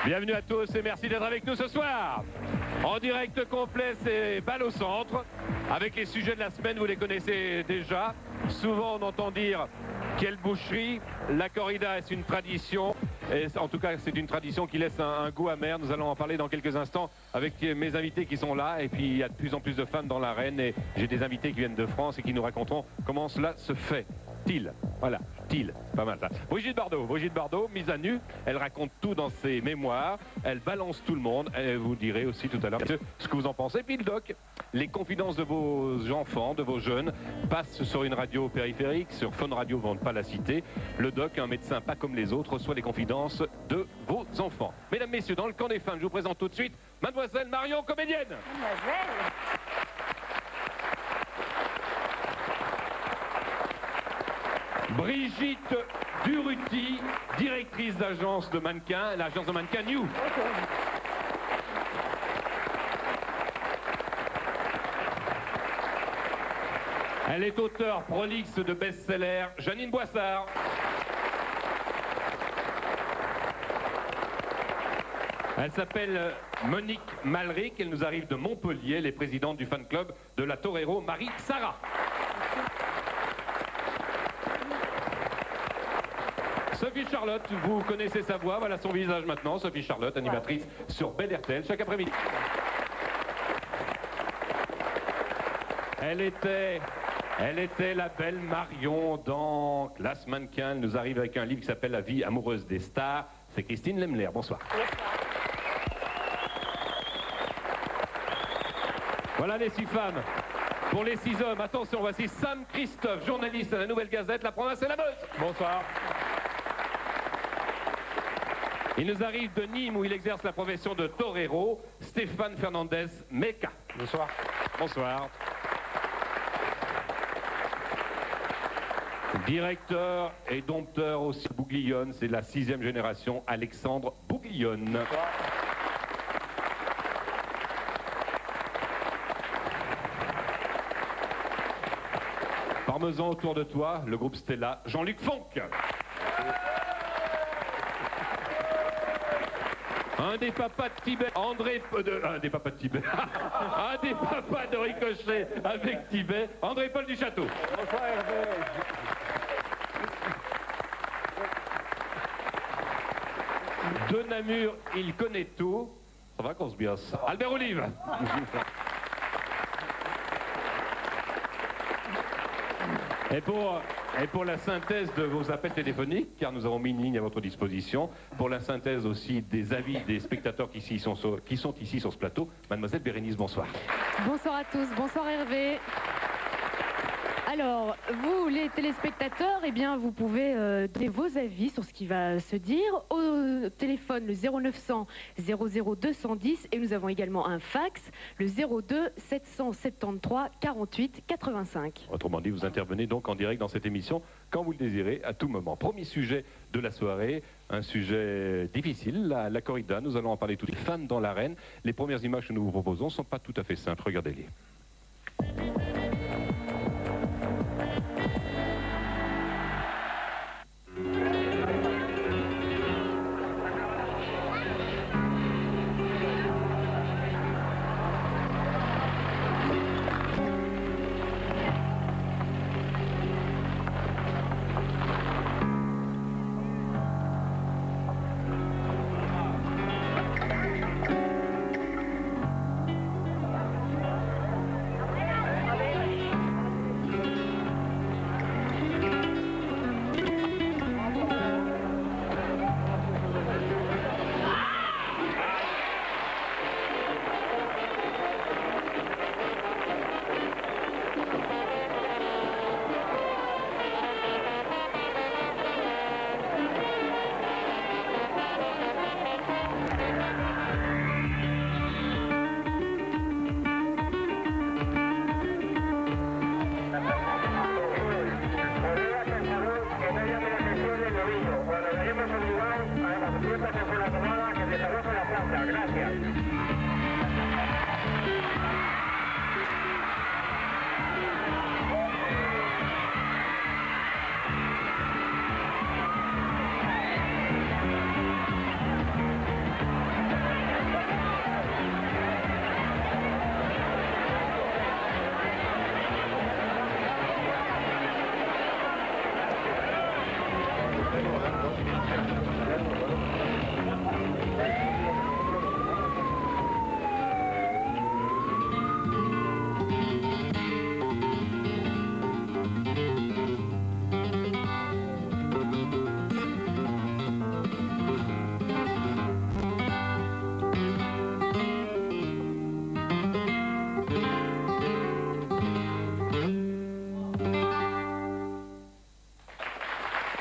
Bienvenue à tous et merci d'être avec nous ce soir. En direct complet, c'est Balle au centre. Avec les sujets de la semaine, vous les connaissez déjà. Souvent, on entend dire quelle boucherie. La corrida est une tradition. Et en tout cas, c'est une tradition qui laisse un goût amer. Nous allons en parler dans quelques instants avec mes invités qui sont là. Et puis, il y a de plus en plus de femmes dans l'arène. Et j'ai des invités qui viennent de France et qui nous raconteront comment cela se fait. Voilà, pas mal ça. Brigitte Bardot, mise à nu, elle raconte tout dans ses mémoires, elle balance tout le monde, et vous direz aussi tout à l'heure ce que vous en pensez. Puis le doc, les confidences de vos enfants, de vos jeunes, passent sur une radio périphérique, sur Fun Radio, on ne pas la citer. Le doc, un médecin pas comme les autres, reçoit les confidences de vos enfants. Mesdames, messieurs, dans le camp des femmes, je vous présente tout de suite Mademoiselle Marion, comédienne. Mademoiselle. Brigitte Duruti, directrice d'agence de mannequins, l'agence de mannequins New. Elle est auteure prolixe de best-sellers, Janine Boissard. Elle s'appelle Monique Malric, elle nous arrive de Montpellier, elle est présidente du fan club de la Torero Marie-Sara. Sophie Charlotte, vous connaissez sa voix, voilà son visage maintenant. Sophie Charlotte, animatrice sur Bel RTL chaque après-midi. Elle était la belle Marion dans Classe Mannequin. Elle nous arrive avec un livre qui s'appelle La vie amoureuse des stars. C'est Christine Lemler. Bonsoir. Voilà les 6 femmes. Pour les 6 hommes, attention, voici Sam Christophe, journaliste à la Nouvelle Gazette, La Province et la Meuse. Bonsoir. Il nous arrive de Nîmes où il exerce la profession de torero, Stéphane Fernandez Meca. Bonsoir. Bonsoir. Directeur et dompteur aussi Bouglione, c'est la 6e génération, Alexandre Bouglione. Bonsoir. Parmesan autour de toi, le groupe Stella, Jean-Luc Fonck. Un des papas de Tibet, un des papas de Tibet, un des papas de Ricochet avec Tibet, André-Paul Duchâteau. Bonsoir Hervé. De Namur, il connaît tout. Ça va qu'on se biasse. Albert Olive. Et pour la synthèse de vos appels téléphoniques, car nous avons mis une ligne à votre disposition, pour la synthèse aussi des avis des spectateurs qui sont ici sur ce plateau, Mademoiselle Bérénice, bonsoir. Bonsoir à tous, bonsoir Hervé. Alors, vous les téléspectateurs, eh bien, vous pouvez donner vos avis sur ce qui va se dire au téléphone le 0900 00210 et nous avons également un fax, le 02 773 48 85. Autrement dit, vous intervenez donc en direct dans cette émission quand vous le désirez, à tout moment. Premier sujet de la soirée, un sujet difficile, la corrida. Nous allons en parler toutes les femmes dans l'arène. Les premières images que nous vous proposons ne sont pas tout à fait simples. Regardez-les.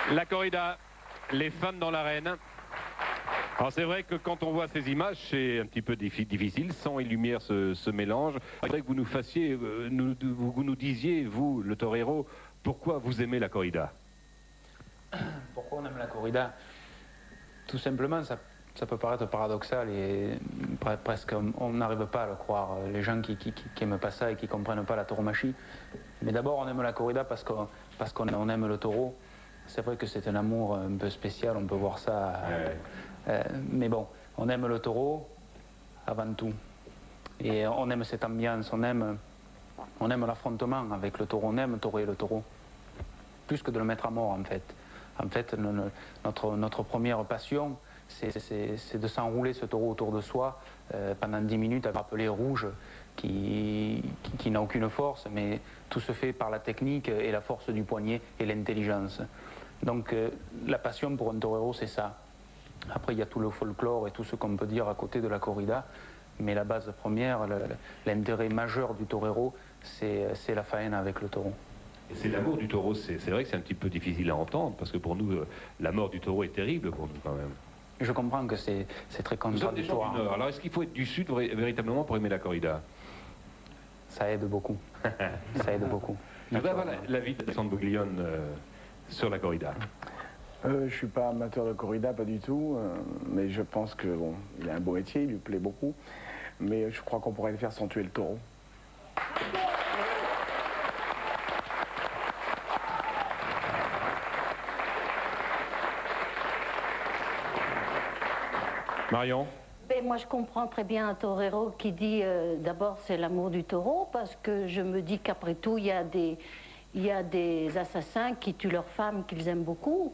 La corrida, les fans dans l'arène. Alors c'est vrai que quand on voit ces images, c'est un petit peu difficile, sang et lumière se mélangent. Il faudrait que vous nous fassiez, vous nous disiez, vous, le torero, pourquoi vous aimez la corrida? Pourquoi on aime la corrida? Tout simplement, ça peut paraître paradoxal et presque on n'arrive pas à le croire. Les gens qui n'aiment pas ça et qui ne comprennent pas la tauromachie. Mais d'abord, on aime la corrida parce qu'on aime le taureau. C'est vrai que c'est un amour un peu spécial, on peut voir ça. Mais bon, on aime le taureau avant tout. Et on aime cette ambiance, on aime l'affrontement avec le taureau, on aime toréer le taureau. Plus que de le mettre à mort en fait. En fait, notre première passion, c'est de s'enrouler ce taureau autour de soi pendant 10 minutes, avec un rappeler rouge qui n'a aucune force, mais tout se fait par la technique et la force du poignet et l'intelligence. Donc la passion pour un torero, c'est ça. Après, il y a tout le folklore et tout ce qu'on peut dire à côté de la corrida, mais la base première, l'intérêt majeur du torero, c'est la faine avec le taureau. C'est l'amour du taureau, c'est vrai que c'est un petit peu difficile à entendre, parce que pour nous, la mort du taureau est terrible pour nous quand même. Je comprends que c'est très contradictoire. Alors est-ce qu'il faut être du Sud véritablement pour aimer la corrida? Ça aide beaucoup. Ça aide beaucoup. Je voudrais avoir l'avis d'Alessandro Buglione sur la corrida. Je ne suis pas amateur de corrida, pas du tout, mais je pense que bon, il a un beau métier, il lui plaît beaucoup, mais je crois qu'on pourrait le faire sans tuer le taureau. Marion? Ben, moi, je comprends très bien un torero qui dit d'abord c'est l'amour du taureau, parce que je me dis qu'après tout, il y a des assassins qui tuent leurs femmes qu'ils aiment beaucoup.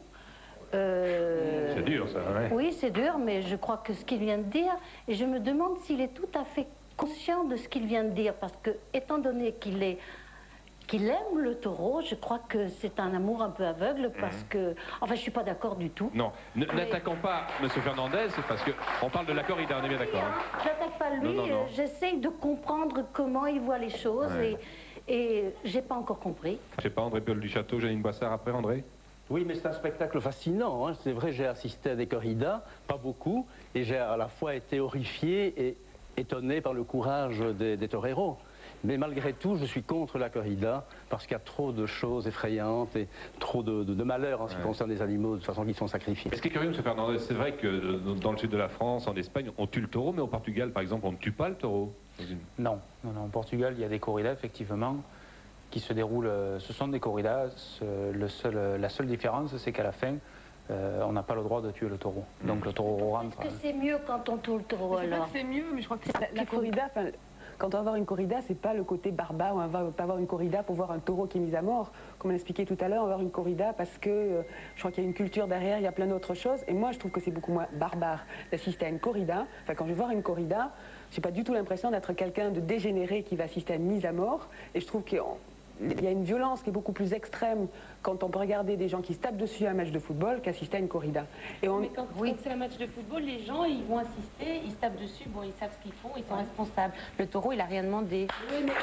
C'est dur, ça, ouais. Oui, c'est dur, mais je crois que ce qu'il vient de dire, et je me demande s'il est tout à fait conscient de ce qu'il vient de dire, parce que, étant donné qu'il aime le taureau, je crois que c'est un amour un peu aveugle, parce que... Enfin, je ne suis pas d'accord du tout. Non, n'attaquons pas M. Fernandez, parce qu'on parle de la corrida, on est bien d'accord. Hein. Je n'attaque pas lui, j'essaye de comprendre comment il voit les choses, et je n'ai pas encore compris. Je sais pas, André Paul du Château, Janine Boissard, après André? Oui, mais c'est un spectacle fascinant. Hein. C'est vrai, j'ai assisté à des corridas, pas beaucoup, et j'ai à la fois été horrifié et étonné par le courage des toreros. Mais malgré tout, je suis contre la corrida, parce qu'il y a trop de choses effrayantes et trop de malheurs en ce qui concerne les animaux, de toute façon, qui sont sacrifiés. Ce qui est curieux, M. Fernandez, c'est vrai que dans le sud de la France, en Espagne, on tue le taureau, mais au Portugal, par exemple, on ne tue pas le taureau. Non, au Portugal, il y a des corridas, effectivement, qui se déroulent, ce sont des corridas, la seule différence, c'est qu'à la fin, on n'a pas le droit de tuer le taureau. Donc le taureau rentre... Est-ce que c'est mieux quand on tue le taureau, alors? Je sais pas que c'est mieux, mais je crois que la corrida, quand on va voir une corrida, c'est pas le côté barbare, on va pas voir une corrida pour voir un taureau qui est mis à mort. Comme on l'expliquait tout à l'heure, on va voir une corrida parce que je crois qu'il y a une culture derrière, il y a plein d'autres choses. Et moi, je trouve que c'est beaucoup moins barbare d'assister à une corrida. Enfin, quand je vais voir une corrida, j'ai pas du tout l'impression d'être quelqu'un de dégénéré qui va assister à une mise à mort. Et je trouve qu'il y a une violence qui est beaucoup plus extrême quand on peut regarder des gens qui se tapent dessus à un match de football qu'assister à une corrida. Mais quand c'est un match de football, les gens, ils vont assister, ils se tapent dessus, bon, ils savent ce qu'ils font, ils sont responsables. Le taureau, il n'a rien demandé. Oui, mais...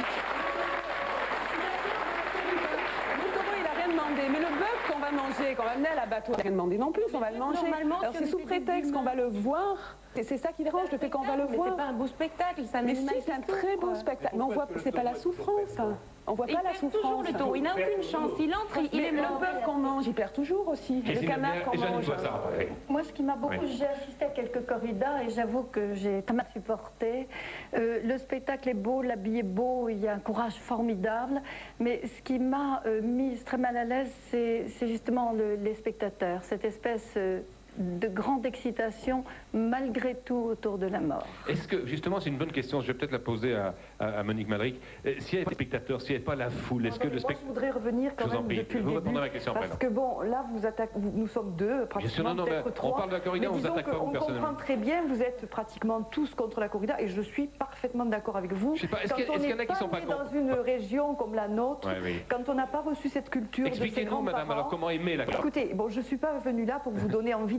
Le taureau, il n'a rien demandé. Mais le bœuf qu'on va manger, qu'on va amener à l'abattoir, il n'a rien demandé non plus, on va le manger. Alors c'est sous prétexte qu'on va le voir. C'est ça qui dérange, le fait qu'on va le voir. C'est pas un beau spectacle, ça. Mais si, c'est un très beau spectacle. Mais on voit, c'est pas la souffrance. On voit pas la souffrance. Toujours le taureau, il n'a aucune chance. Il entre, il est mort. Le bœuf qu'on mange, il perd toujours aussi. Le canard qu'on mange. Moi, ce qui m'a beaucoup... J'ai assisté à quelques corridas et j'avoue que j'ai pas mal supporté. Le spectacle est beau, l'habit est beau, il y a un courage formidable. Mais ce qui m'a mise très mal à l'aise, c'est justement les spectateurs. Cette espèce... de grande excitation malgré tout autour de la mort. Est-ce que, justement, c'est une bonne question, je vais peut-être la poser à Monique Madric, s'il n'y avait pas les spectateurs, s'il n'y avait pas la foule, est-ce que le spectateur... Moi, je voudrais revenir quand même depuis le début, parce que bon, là, nous sommes deux, pratiquement, peut-être trois. On parle de la corrida, on vous attaque pas, vous, personnellement. On comprend très bien, vous êtes pratiquement tous contre la corrida, et je suis parfaitement d'accord avec vous. Je sais pas, est-ce qu'il y en a qui sont pas contre? Dans une région comme la nôtre, quand on n'a pas reçu cette culture de ses grands-parents... Expliquez-nous, madame, alors comment aimer la corrida? Écoutez, bon, je ne suis pas venue là pour vous donner envie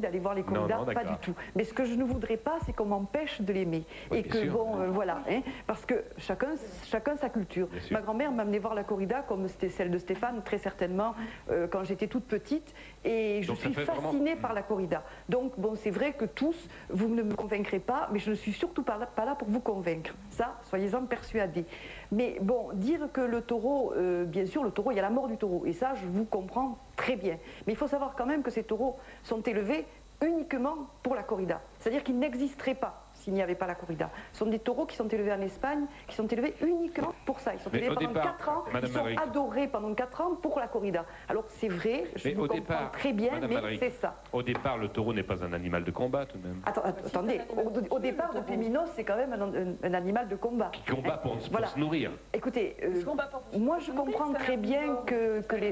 d'aller voir les corridas, pas du tout. Mais ce que je ne voudrais pas, c'est qu'on m'empêche de l'aimer. Et que, voilà, hein, parce que chacun sa culture. Ma grand-mère m'amenait voir la corrida, comme c'était celle de Stéphane, très certainement, quand j'étais toute petite. Et je suis fascinée par la corrida. Donc, bon, c'est vrai que tous, vous ne me convaincrez pas, mais je ne suis surtout pas là pour vous convaincre. Ça, soyez-en persuadés. Mais bon, dire que le taureau, bien sûr, le taureau, il y a la mort du taureau. Et ça, je vous comprends très bien. Mais il faut savoir quand même que ces taureaux sont élevés uniquement pour la corrida. C'est-à-dire qu'ils n'existeraient pas s'il n'y avait pas la corrida. Ce sont des taureaux qui sont élevés en Espagne, qui sont élevés uniquement pour ça. Ils sont élevés pendant 4 ans, ils sont adorés pendant 4 ans pour la corrida. Alors c'est vrai, je vous comprends très bien, mais c'est ça. Au départ, le taureau n'est pas un animal de combat tout de même. Attendez, au départ, depuis Minos, c'est quand même un animal de combat. Qui combat pour se nourrir. Écoutez, moi je comprends très bien que les...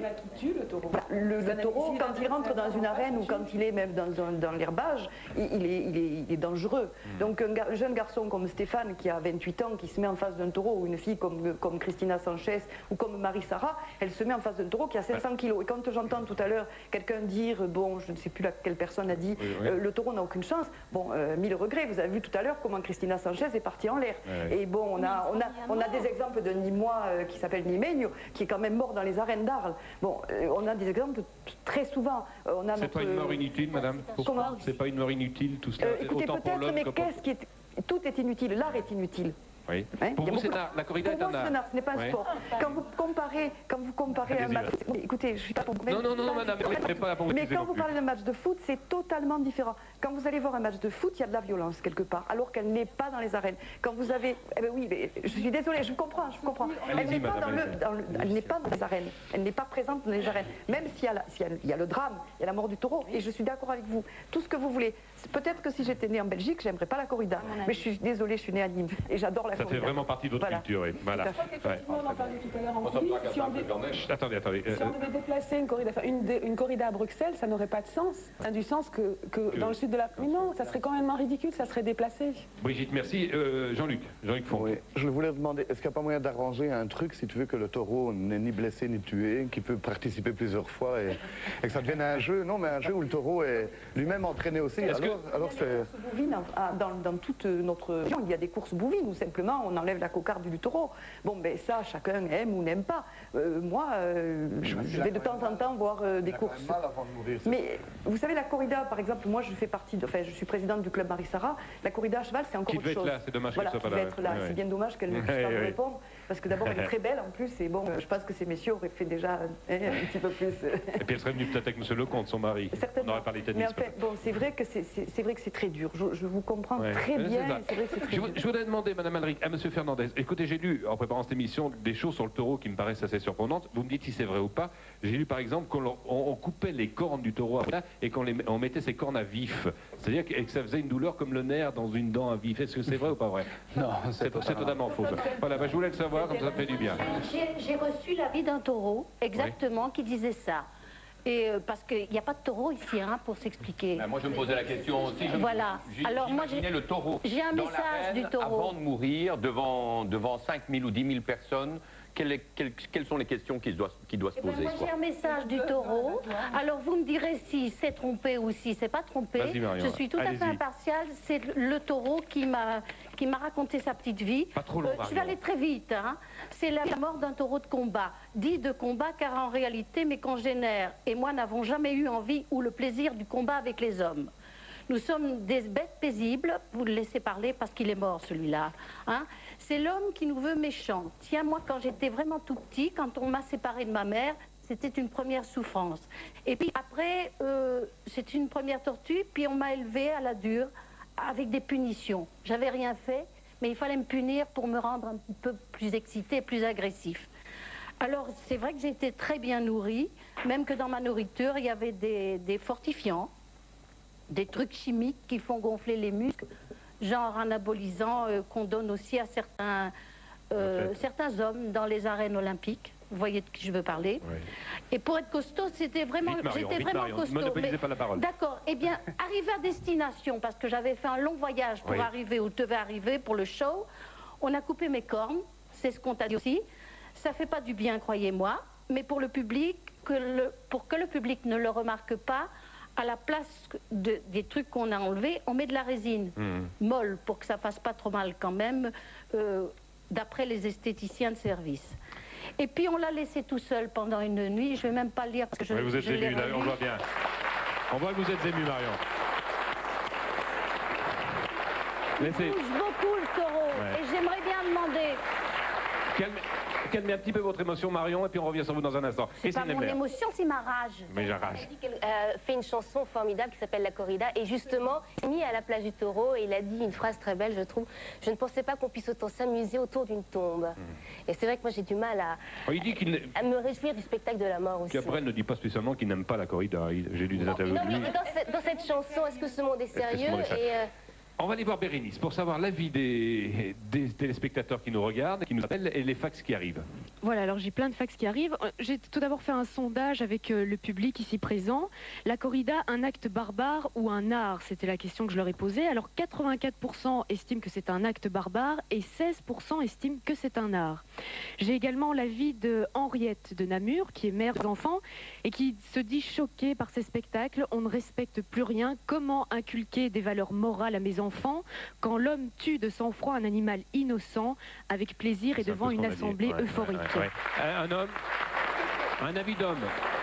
Le taureau, quand il rentre dans une arène ou quand il est même dans l'herbage, il est dangereux. Donc un jeune garçon comme Stéphane qui a 28 ans, qui se met en face d'un taureau, ou une fille comme Christina Sanchez ou comme Marie-Sara, elle se met en face d'un taureau qui a 500 kilos. Et quand j'entends tout à l'heure quelqu'un dire, bon, je ne sais plus quelle personne a dit, le taureau n'a aucune chance, bon, mille regrets, vous avez vu tout à l'heure comment Christina Sanchez est partie en l'air. Et bon, on a des exemples d'un Nîmois qui s'appelle Nimeño, qui est quand même mort dans les arènes d'Arles. Bon, on a des exemples très souvent. C'est pas une mort inutile, madame? Comment? C'est pas une mort inutile, tout cela? Écoutez, peut-être, mais qu'est-ce qui est... Tout est inutile, l'art est inutile. Oui. Hein, pour vous, la corrida est un art. Ce n'est pas un sport. Quand vous comparez un match... Écoutez, je ne suis pas pour... Non, madame, mais quand vous parlez d'un match de foot, c'est totalement différent. Quand vous allez voir un match de foot, il y a de la violence quelque part, alors qu'elle n'est pas dans les arènes. Quand vous avez... Eh bien oui, mais je suis désolée, je comprends. Elle n'est pas dans les arènes. Elle n'est pas présente dans les arènes. Même s'il y a le drame, il y a la mort du taureau, et je suis d'accord avec vous. Tout ce que vous voulez. Peut-être que si j'étais née en Belgique, j'aimerais pas la corrida. Mais je suis désolée, je suis née à Nîmes, et j'adore la corrida. Ça fait vraiment partie de votre culture, oui. Voilà. On en parlait tout à l'heure en coulisses. Si on devait déplacer une corrida à Bruxelles, ça n'aurait pas de sens. Ça a du sens que dans le sud de la... Mais non, ça serait quand même ridicule, ça serait déplacé. Brigitte, merci. Jean-Luc Font. Oui, je voulais vous demander, est-ce qu'il n'y a pas moyen d'arranger un truc, si tu veux, que le taureau n'est ni blessé ni tué, qu'il peut participer plusieurs fois et que ça devienne un jeu, non, mais un jeu où le taureau est lui-même entraîné aussi. Alors c'est... Dans toute notre région, il y a des courses bouvines où simplement on enlève la cocarde du taureau. Bon, ben ça, chacun aime ou n'aime pas. Moi, je vais de temps en temps voir des courses. Mais vous savez, la corrida, par exemple, moi je fais partie, je suis présidente du club Marie-Sara. La corrida à cheval, c'est encore autre chose. C'est dommage qu'elle soit pas là. C'est bien dommage qu'elle ne puisse pas me répondre. Parce que d'abord, elle est très belle en plus, et bon, je pense que ces messieurs auraient fait déjà un petit peu plus. Et puis elle serait venue peut-être avec M. Lecomte, son mari. Certainement. On aurait parlé tennis. Mais en fait, bon, c'est vrai que c'est très dur. Je vous comprends très bien. C'est vrai que c'est très dur. Je voudrais demander, Madame Alric, à M. Fernandez. Écoutez, j'ai lu en préparant cette émission des choses sur le taureau qui me paraissent assez surprenantes. Vous me dites si c'est vrai ou pas. J'ai lu par exemple qu'on coupait les cornes du taureau et qu'on mettait ses cornes à vif. C'est-à-dire que ça faisait une douleur comme le nerf dans une dent à vif. Est-ce que c'est vrai ou pas vrai? Non, c'est totalement faux. Voilà, je voulais le savoir, comme ça fait du bien. J'ai reçu l'avis d'un taureau, exactement, qui disait ça. Et parce qu'il n'y a pas de taureau ici, hein, pour s'expliquer. Moi, je me posais la question aussi. Voilà. Alors moi, j'imaginais le taureau. J'ai un message du taureau. Avant de mourir, devant 5 000 ou 10 000 personnes, quelles sont les questions qu'il doit se poser? Moi, j'ai un message du taureau. Alors, vous me direz si c'est trompé ou si c'est pas trompé. Je suis tout à fait impartiale. C'est le taureau qui m'a raconté sa petite vie. Pas trop long, je vais aller très vite. Hein. C'est la mort d'un taureau de combat. Dit de combat car en réalité, mes congénères et moi n'avons jamais eu envie ou le plaisir du combat avec les hommes. Nous sommes des bêtes paisibles. Vous le laissez parler parce qu'il est mort, celui-là. Hein. C'est l'homme qui nous veut méchants. Tiens, moi, quand j'étais vraiment tout petit, quand on m'a séparé de ma mère, c'était une première souffrance. Et puis après, c'est une première tortue, puis on m'a élevé à la dure, avec des punitions. J'avais rien fait, mais il fallait me punir pour me rendre un peu plus excité, plus agressif. Alors, c'est vrai que j'ai été très bien nourrie, même que dans ma nourriture, il y avait des fortifiants, des trucs chimiques qui font gonfler les muscles, genre anabolisant qu'on donne aussi à certains hommes dans les arènes olympiques. Vous voyez de qui je veux parler. Oui. Et pour être costaud, j'étais vraiment costaud. D'accord. Eh bien, arrivé à destination, parce que j'avais fait un long voyage pour arriver où je devais arriver pour le show, on a coupé mes cornes, c'est ce qu'on t'a dit aussi. Ça fait pas du bien, croyez-moi, mais pour le public, pour que le public ne le remarque pas, à la place des trucs qu'on a enlevés, on met de la résine molle pour que ça fasse pas trop mal quand même, d'après les esthéticiens de service. Et puis on l'a laissé tout seul pendant une nuit, je vais même pas le lire parce que je vous êtes ému, là, on voit bien. On voit que vous êtes ému, Marion. Il bouge beaucoup le taureau, et j'aimerais bien demander... Calmez un petit peu votre émotion, Marion, et puis on revient sur vous dans un instant. C'est pas mon émotion, c'est ma rage. Mais j'ai rage. Elle a dit qu'elle fait une chanson formidable qui s'appelle La Corrida, et justement, il mis à la place du taureau, et il a dit une phrase très belle, je trouve. Je ne pensais pas qu'on puisse autant s'amuser autour d'une tombe. Et c'est vrai que moi j'ai du mal à me réjouir du spectacle de la mort aussi. Cabrel ne dit pas spécialement qu'il n'aime pas la corrida. J'ai lu des interviews de lui. Dans cette chanson, est-ce que ce monde est sérieux On va aller voir Bérénice pour savoir l'avis des téléspectateurs qui nous regardent, qui nous appellent, et les fax qui arrivent. Voilà, alors j'ai plein de fax qui arrivent. J'ai tout d'abord fait un sondage avec le public ici présent. La corrida, un acte barbare ou un art? C'était la question que je leur ai posée. Alors 84% estiment que c'est un acte barbare et 16% estiment que c'est un art. J'ai également l'avis de Henriette de Namur, qui est mère d'enfants et qui se dit choquée par ces spectacles. On ne respecte plus rien. Comment inculquer des valeurs morales à mes enfants quand l'homme tue de sang-froid un animal innocent avec plaisir et devant une assemblée euphorique? Un homme, un avis d'homme.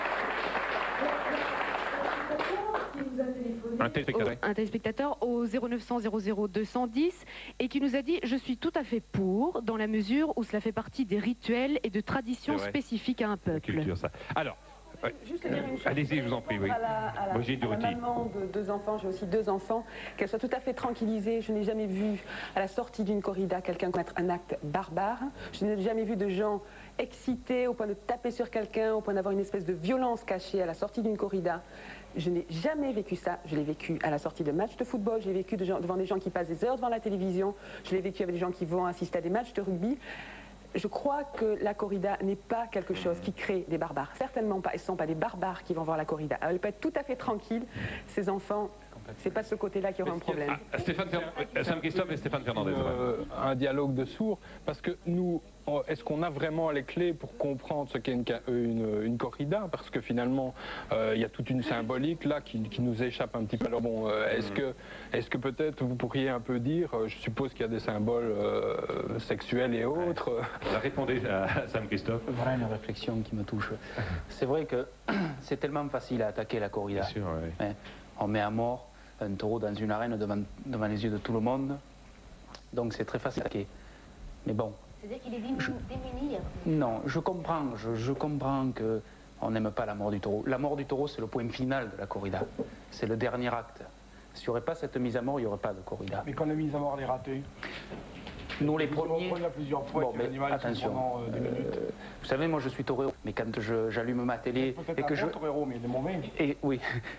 Un téléspectateur au 0900 00 210 et qui nous a dit: je suis tout à fait pour, dans la mesure où cela fait partie des rituels et de traditions spécifiques à un peuple. Culture, ça. Alors, juste dire une chose. Allez-y, je vous en prie. Oui. Moi, j'ai une maman de 2 enfants, j'ai aussi 2 enfants, qu'elle soit tout à fait tranquillisée. Je n'ai jamais vu à la sortie d'une corrida quelqu'un commettre un acte barbare. Je n'ai jamais vu de gens excités au point de taper sur quelqu'un, au point d'avoir une espèce de violence cachée à la sortie d'une corrida. Je n'ai jamais vécu ça. Je l'ai vécu à la sortie de matchs de football, j'ai vécu devant des gens qui passent des heures devant la télévision, je l'ai vécu avec des gens qui vont assister à des matchs de rugby. Je crois que la corrida n'est pas quelque chose qui crée des barbares. Certainement pas. Et ce ne sont pas des barbares qui vont voir la corrida. Elle peut être tout à fait tranquille. Ces enfants, c'est pas de ce côté-là qu'il y aura un problème. Sam Christophe et Stéphane Fernandez. Un dialogue de sourds, parce que nous, est-ce qu'on a vraiment les clés pour comprendre ce qu'est une corrida? Parce que finalement, il y a toute une symbolique là qui nous échappe un petit peu. Alors bon, est-ce que peut-être vous pourriez un peu dire, je suppose qu'il y a des symboles sexuels et autres. Répondez à Sam Christophe. Voilà une réflexion qui me touche. C'est vrai que c'est tellement facile à attaquer la corrida. Bien sûr, oui. On met à mort un taureau dans une arène devant les yeux de tout le monde. Donc c'est très facile à attaquer. Mais bon. C'est-à-dire qu'il est démuni. Non, je comprends qu'on n'aime pas la mort du taureau. La mort du taureau, c'est le point final de la corrida. C'est le dernier acte. S'il n'y aurait pas cette mise à mort, il n'y aurait pas de corrida. Mais quand la mise à mort est ratée, nous les premiers... On a plusieurs fois que l'animal pendant 10 minutes. Vous savez, moi je suis torero, mais quand j'allume ma télé... Peut-être un bon torero, mais il est mauvais. Et, oui.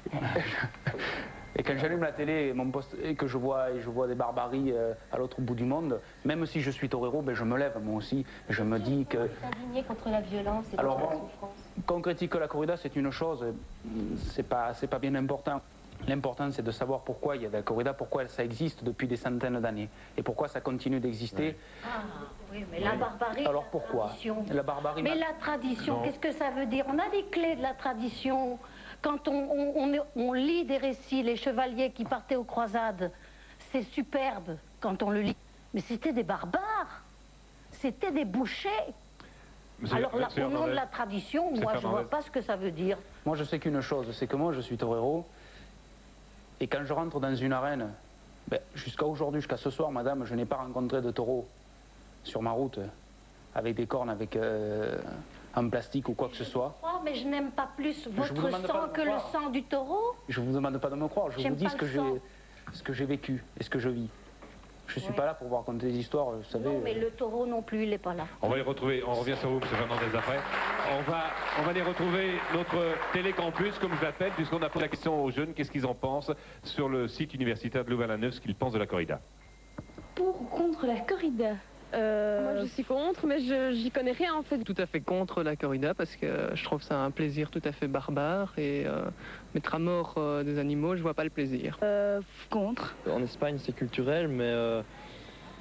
Et quand j'allume la télé mon poste, et que je vois des barbaries à l'autre bout du monde, même si je suis torero, ben, je me lève moi aussi. Je me dis que... S'indigner contre la violence et contre la souffrance. Qu'on critique la corrida, c'est une chose, c'est pas bien important. L'important, c'est de savoir pourquoi il y a de la corrida, pourquoi ça existe depuis des centaines d'années, et pourquoi ça continue d'exister. Ah, oui, mais la barbarie... Alors pourquoi la barbarie? Mais la tradition, qu'est-ce que ça veut dire? On a des clés de la tradition. Quand on lit des récits, les chevaliers qui partaient aux croisades, c'est superbe quand on le lit. Mais c'était des barbares, c'était des bouchers. Alors là, au nom de la tradition, moi je ne vois pas ce que ça veut dire. Moi je sais qu'une chose, c'est que moi je suis torero, et quand je rentre dans une arène, ben, jusqu'à aujourd'hui, jusqu'à ce soir, madame, je n'ai pas rencontré de taureau sur ma route, avec des cornes, en plastique ou quoi que ce soit. Oh, mais je n'aime pas plus votre sang que le sang du taureau. Je ne vous demande pas de me croire, je vous dis ce que j'ai vécu et ce que je vis. Je ne suis pas là pour vous raconter des histoires, vous savez. Non, mais le taureau non plus, il n'est pas là. On va les retrouver, on revient sur vous, M. Fernandez, après. On va les retrouver, notre télécampus, comme je l'appelle, puisqu'on a posé la question aux jeunes, qu'est-ce qu'ils en pensent sur le site universitaire de Louvain-la-Neuve, ce qu'ils pensent de la corrida. Pour ou contre la corrida? Moi je suis contre, mais j'y connais rien en fait. Tout à fait contre la corrida parce que je trouve ça un plaisir tout à fait barbare et mettre à mort des animaux, je vois pas le plaisir. Contre. En Espagne c'est culturel, mais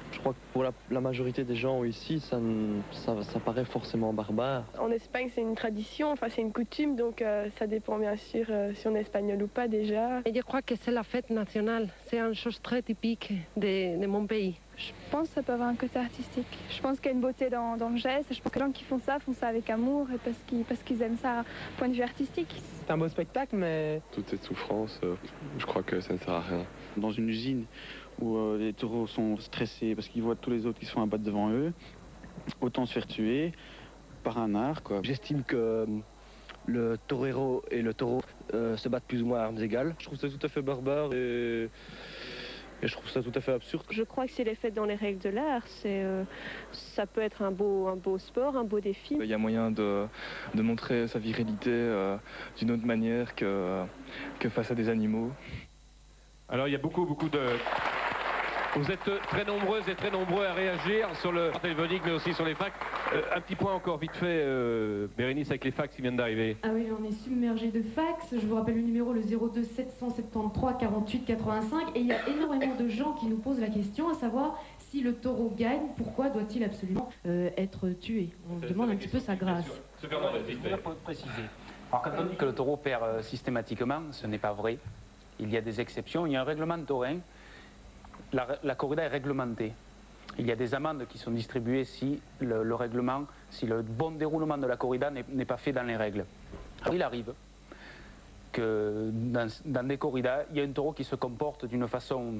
Je crois que pour la majorité des gens ici, ça paraît forcément barbare. En Espagne, c'est une tradition, enfin c'est une coutume, donc ça dépend bien sûr si on est espagnol ou pas déjà. Et je crois que c'est la fête nationale, c'est une chose très typique de mon pays. Je pense que ça peut avoir un côté artistique. Je pense qu'il y a une beauté dans le geste. Je pense que les gens qui font ça avec amour et parce qu'ils aiment ça point de vue artistique. C'est un beau spectacle, mais... Toute cette souffrance, je crois que ça ne sert à rien. Dans une usine où les taureaux sont stressés parce qu'ils voient tous les autres qui se font abattre devant eux, autant se faire tuer par un art, quoi. J'estime que le torero et le taureau se battent plus ou moins à armes égales. Je trouve ça tout à fait barbare et je trouve ça tout à fait absurde. Je crois que s'il est fait dans les règles de l'art, ça peut être un beau sport, un beau défi. Il y a moyen de montrer sa virilité d'une autre manière que face à des animaux. Alors il y a beaucoup de... Vous êtes très nombreuses et très nombreux à réagir sur le téléphonique, mais aussi sur les fax. Un petit point encore vite fait, Bérénice, avec les fax qui viennent d'arriver. Ah oui, on est submergé de fax. Je vous rappelle le numéro, le 02 773 48 85. Et il y a énormément de gens qui nous posent la question, à savoir si le taureau gagne, pourquoi doit-il absolument être tué? On demande un petit peu sa grâce. Je voudrais préciser. Alors quand on dit que le taureau perd systématiquement, ce n'est pas vrai. Il y a des exceptions. Il y a un règlement taurin. La corrida est réglementée. Il y a des amendes qui sont distribuées si le règlement, si le bon déroulement de la corrida n'est pas fait dans les règles. Alors il arrive que dans des corridas, il y a un taureau qui se comporte d'une façon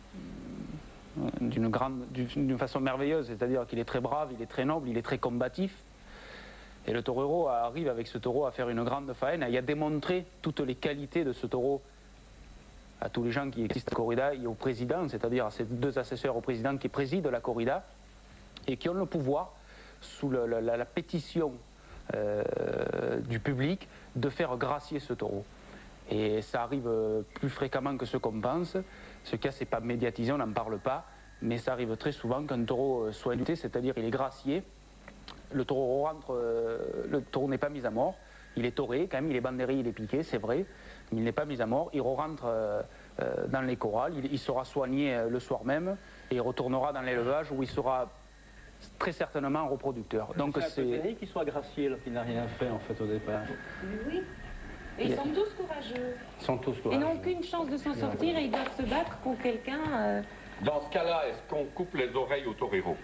merveilleuse, c'est-à-dire qu'il est très brave, il est très noble, il est très combatif. Et le torero arrive avec ce taureau à faire une grande faine et à démontrer toutes les qualités de ce taureau à tous les gens qui existent à la corrida et au président, c'est-à-dire à ces deux assesseurs au président qui président la corrida et qui ont le pouvoir, sous la pétition du public, de faire gracier ce taureau. Et ça arrive plus fréquemment que ce qu'on pense. Ce cas, c'est pas médiatisé, on n'en parle pas, mais ça arrive très souvent qu'un taureau soit lutté, c'est-à-dire il est gracié, le taureau rentre, le taureau n'est pas mis à mort, il est tauré, quand même, il est bandéré, il est piqué, c'est vrai, mais il n'est pas mis à mort, il rentre dans les corrals, il sera soigné le soir même et il retournera dans l'élevage où il sera très certainement reproducteur. Donc c'est qu'il soit gracié, là, qu'il n'a rien fait en fait au départ. Oui. Et ils sont tous courageux. Ils sont tous courageux. Ils n'ont aucune chance de s'en sortir et ils doivent se battre contre quelqu'un. Dans ce cas-là, est-ce qu'on coupe les oreilles au torero?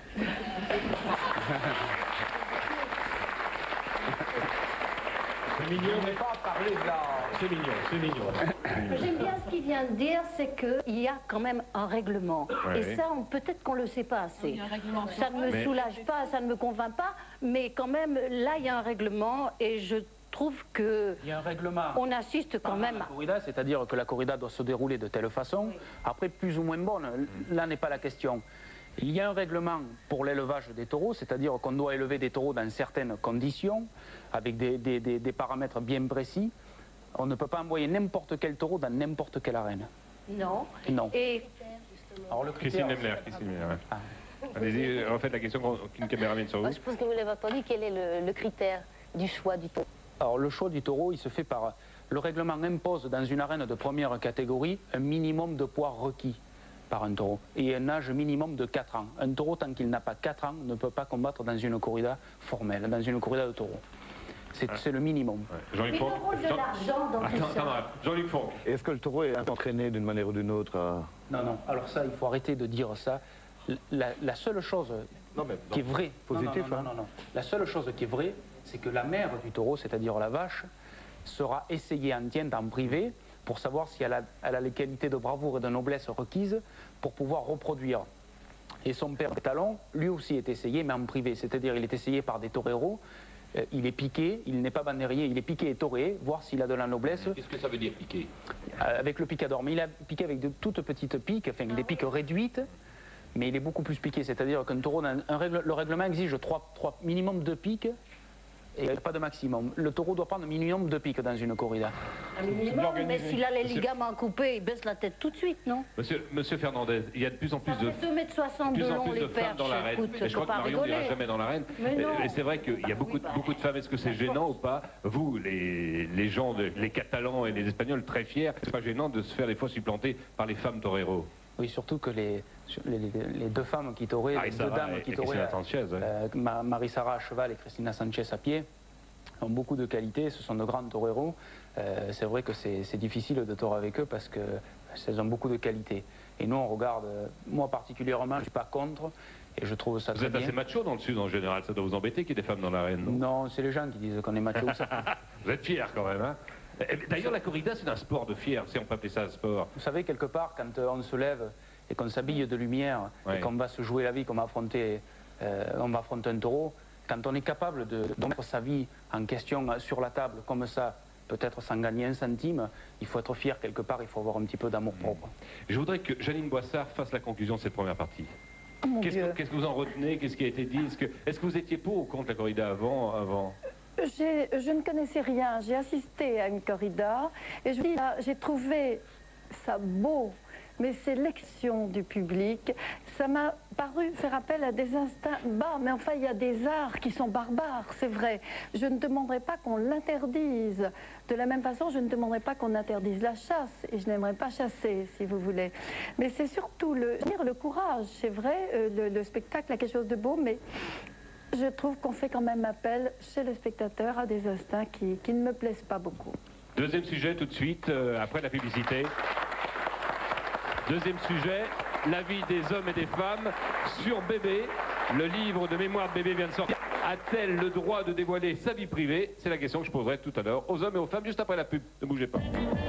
C'est mignon, mais pas parler de la... C'est mignon, c'est mignon. J'aime bien ce qu'il vient de dire, c'est qu'il y a quand même un règlement. Ouais, et ça, peut-être qu'on ne le sait pas assez. Ça ne me Mais... soulage pas, ça ne me convainc pas, mais quand même, là, il y a un règlement et je trouve que il y a un règlement. On assiste quand même à la corrida, c'est-à-dire que la corrida doit se dérouler de telle façon, après plus ou moins bonne, là n'est pas la question. Il y a un règlement pour l'élevage des taureaux, c'est-à-dire qu'on doit élever des taureaux dans certaines conditions, avec des paramètres bien précis. On ne peut pas envoyer n'importe quel taureau dans n'importe quelle arène. Non. Non. Et... Alors, le Christine Lemler. Allez-y, refaites la question qu'une caméra mène sur vous. Je pense que vous l'avez entendu, quel est le critère du choix du taureau? Alors le choix du taureau, il se fait par... Le règlement impose dans une arène de première catégorie un minimum de poids requis par un taureau et un âge minimum de 4 ans. Un taureau, tant qu'il n'a pas 4 ans, ne peut pas combattre dans une corrida formelle, dans une corrida de taureau. C'est le minimum. Jean-Luc Fonck. Jean-Luc Fonck. Est-ce que le taureau est entraîné d'une manière ou d'une autre à... Non, non. Alors ça, il faut arrêter de dire ça. La seule chose qui est vraie... Positif, non. La seule chose qui est vraie, c'est que la mère du taureau, c'est-à-dire la vache, sera essayée en tiente en privé pour savoir si elle a les qualités de bravoure et de noblesse requises pour pouvoir reproduire. Et son père Talon, lui aussi est essayé, mais en privé, c'est-à-dire il est essayé par des toreros. Il est piqué, il n'est pas bandérier, il est piqué et toré, voir s'il a de la noblesse. Qu'est-ce que ça veut dire piqué? Avec le picador, mais il a piqué avec de toutes petites piques, enfin des piques réduites, mais il est beaucoup plus piqué, c'est-à-dire qu'un taureau, le règlement exige minimum 2 piques, et pas de maximum. Le taureau doit prendre minimum 2 piques dans une corrida. Un minimum, mais s'il a les ligaments coupés, il baisse la tête tout de suite, non? Monsieur Fernandez, il y a de plus en plus de... 2,60 m de long, les perches, dans l'arène. Et je crois que Marion n'ira jamais dans l'arène. Et c'est vrai qu'il y a beaucoup de femmes. Est-ce que c'est gênant ou pas? Vous, les gens, les Catalans et les Espagnols, très fiers, c'est pas gênant de se faire des fois supplanter par les femmes toreros? Oui, surtout que les deux femmes qui toraient, les deux dames qui toraient, Marie-Sara à cheval et Cristina Sanchez à pied, ont beaucoup de qualités, ce sont de grands toreros. C'est vrai que c'est difficile de torer avec eux parce qu'elles ont beaucoup de qualités. Et nous, on regarde, moi particulièrement, je ne suis pas contre, et je trouve ça très bien. Vous êtes assez macho dans le Sud en général, ça doit vous embêter qu'il y ait des femmes dans l'arène, non? Non, c'est les gens qui disent qu'on est macho. Vous êtes fiers quand même, hein? D'ailleurs, la corrida, c'est un sport de fier, si on peut appeler ça un sport. Vous savez, quelque part, quand on se lève et qu'on s'habille de lumière, et qu'on va se jouer la vie, qu'on va affronter un taureau, quand on est capable de mettre sa vie en question sur la table, comme ça, peut-être sans gagner un centime, il faut être fier quelque part, il faut avoir un petit peu d'amour propre. Je voudrais que Janine Boissard fasse la conclusion de cette première partie. Oh, qu'est-ce que vous en retenez? Qu'est-ce qui a été dit? Est-ce que vous étiez pour ou contre la corrida avant? Je ne connaissais rien. J'ai assisté à une corrida et j'ai trouvé ça beau. Mais c'est l'élection du public, ça m'a paru faire appel à des instincts bas. Mais enfin, il y a des arts qui sont barbares, c'est vrai. Je ne demanderai pas qu'on l'interdise. De la même façon, je ne demanderai pas qu'on interdise la chasse. Et je n'aimerais pas chasser, si vous voulez. Mais c'est surtout le courage. C'est vrai, le spectacle a quelque chose de beau, mais je trouve qu'on fait quand même appel chez le spectateur à des instincts qui ne me plaisent pas beaucoup. Deuxième sujet tout de suite, après la publicité. Deuxième sujet, la vie des hommes et des femmes sur Bébé. Le livre de mémoire de Bébé vient de sortir. A-t-elle le droit de dévoiler sa vie privée? C'est la question que je poserai tout à l'heure aux hommes et aux femmes, juste après la pub. Ne bougez pas.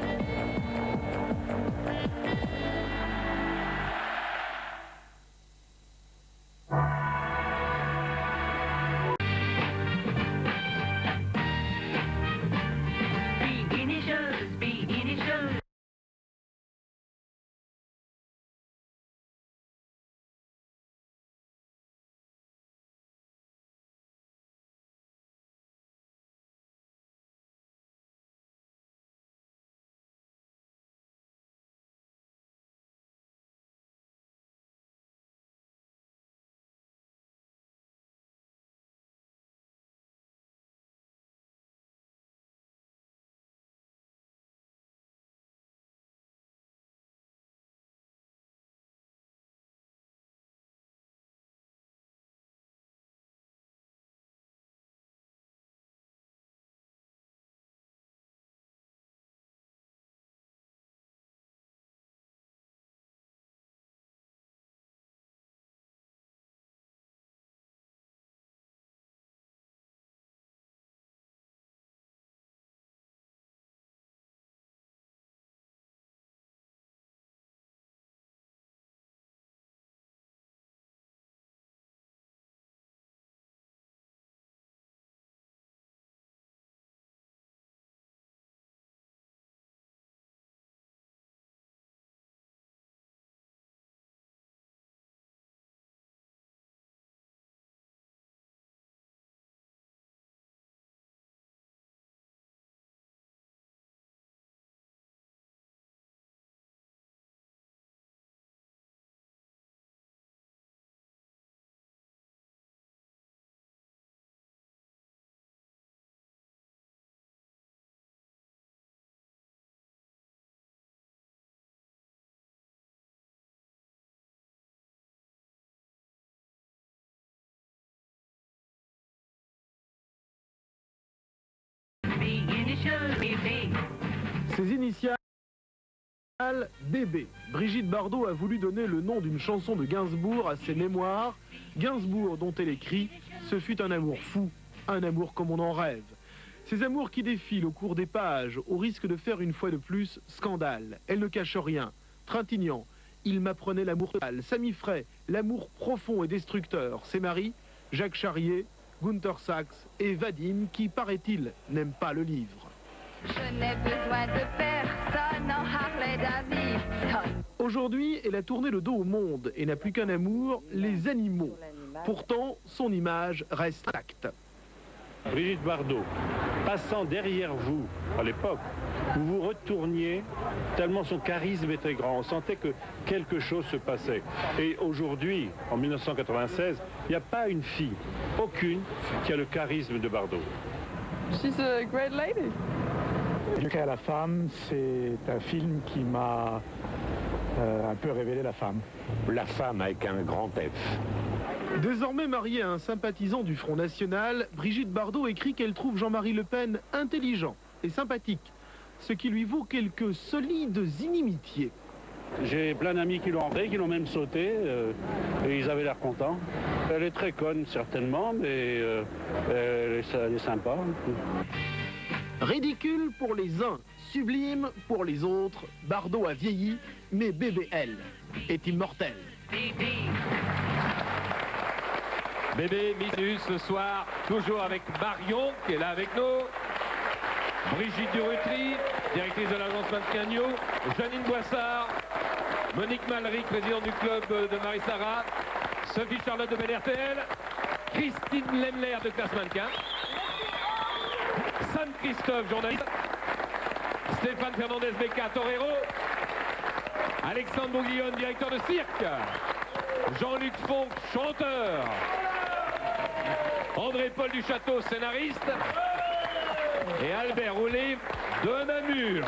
Ses initiales, Bébé. Brigitte Bardot a voulu donner le nom d'une chanson de Gainsbourg à ses mémoires. Gainsbourg, dont elle écrit, ce fut un amour fou, un amour comme on en rêve. Ces amours qui défilent au cours des pages, au risque de faire une fois de plus scandale. Elle ne cache rien. Trintignant, il m'apprenait l'amour total. Samy Frey, l'amour profond et destructeur. Ses maris, Jacques Charrier, Gunther Sachs et Vadim, qui, paraît-il, n'aiment pas le livre. Je n'ai besoin de personne en Harley Davidson. Aujourd'hui, elle a tourné le dos au monde et n'a plus qu'un amour, les animaux. Pourtant, son image reste intacte. Brigitte Bardot, passant derrière vous, à l'époque, vous vous retourniez tellement son charisme était grand. On sentait que quelque chose se passait. Et aujourd'hui, en 1996, il n'y a pas une fille, aucune, qui a le charisme de Bardot. She's a great lady. Éduquer à la femme, c'est un film qui m'a un peu révéler la femme. La femme avec un grand F. Désormais mariée à un sympathisant du Front National, Brigitte Bardot écrit qu'elle trouve Jean-Marie Le Pen intelligent et sympathique, ce qui lui vaut quelques solides inimitiés. J'ai plein d'amis qui l'ont rentré, qui l'ont même sauté, et ils avaient l'air contents. Elle est très conne, certainement, mais elle est sympa. Ridicule pour les uns, sublime pour les autres, Bardot a vieilli, mais bébé, elle, est immortelle. Bébé Miss ce soir, toujours avec Marion, qui est là avec nous. Brigitte Durutry, directrice de l'agence Mannequin, Janine Boissard, Monique Malric, présidente du club de Marie-Sara, Sophie Charlotte de BNRTL, Christine Lemler de Classe Mannequin, Sam Christophe, journaliste, Stéphane Fernandez Becca, torero, Alexandre Bouguillon, directeur de cirque, Jean-Luc Fonck, chanteur, André-Paul Duchâteau, scénariste, et Albert Roulet de Namur.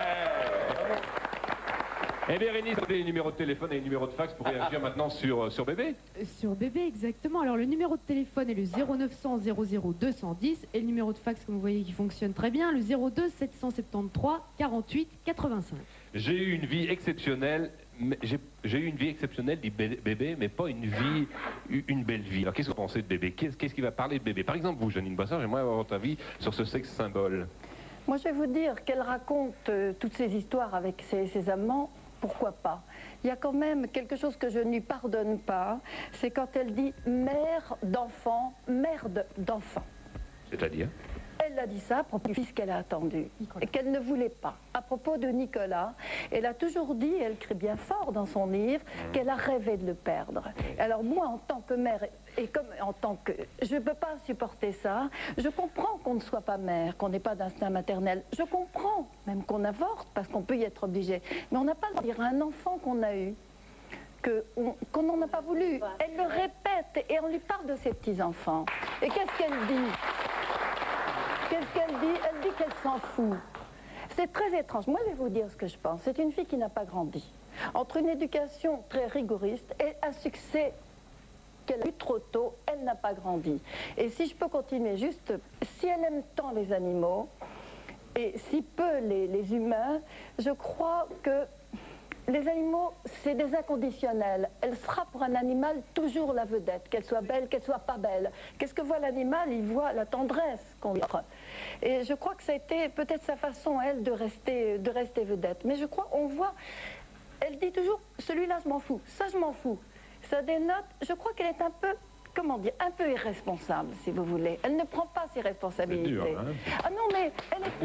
Et Bérénice, des numéros de téléphone et des numéros de fax pour réagir maintenant sur Bébé. Sur Bébé, exactement. Alors le numéro de téléphone est le 0900 00 210 et le numéro de fax, comme vous voyez, qui fonctionne très bien, le 02 773 48 85. J'ai eu une vie exceptionnelle. J'ai eu une vie exceptionnelle, dit Bébé, mais pas une belle vie. Alors qu'est-ce que vous pensez de Bébé? Qu'est-ce qui va parler de Bébé? Par exemple, vous, Janine Boissard, j'aimerais avoir votre avis sur ce sexe symbole. Moi, je vais vous dire qu'elle raconte toutes ces histoires avec ses amants. Pourquoi pas? Il y a quand même quelque chose que je ne lui pardonne pas, c'est quand elle dit mère d'enfant, merde d'enfant. C'est-à-dire? Elle a dit ça à propos du fils qu'elle a attendu et qu'elle ne voulait pas. À propos de Nicolas, elle a toujours dit, elle crie bien fort dans son livre, qu'elle a rêvé de le perdre. Alors moi, en tant que mère, et comme en tant que... Je ne peux pas supporter ça. Je comprends qu'on ne soit pas mère, qu'on n'ait pas d'instinct maternel. Je comprends même qu'on avorte, parce qu'on peut y être obligé. Mais on n'a pas le droit de dire à un enfant qu'on a eu, qu'on n'en a pas voulu. Elle le répète et on lui parle de ses petits-enfants. Et qu'est-ce qu'elle dit? Qu'est-ce qu'elle dit? Elle dit qu'elle s'en fout. C'est très étrange. Moi, je vais vous dire ce que je pense. C'est une fille qui n'a pas grandi. Entre une éducation très rigoriste et un succès qu'elle a eu trop tôt, elle n'a pas grandi. Et si je peux continuer juste, si elle aime tant les animaux, et si peu les humains, je crois que les animaux, c'est des inconditionnels. Elle sera pour un animal toujours la vedette, qu'elle soit belle, qu'elle soit pas belle. Qu'est-ce que voit l'animal? Il voit la tendresse qu'on lui offre. Et je crois que ça a été peut-être sa façon, elle, de rester vedette. Mais je crois, on voit, elle dit toujours, celui-là, je m'en fous, ça, je m'en fous. Ça dénote, je crois qu'elle est un peu, comment dire, un peu irresponsable, si vous voulez. Elle ne prend pas ses responsabilités. Dur, hein. Ah non, mais elle est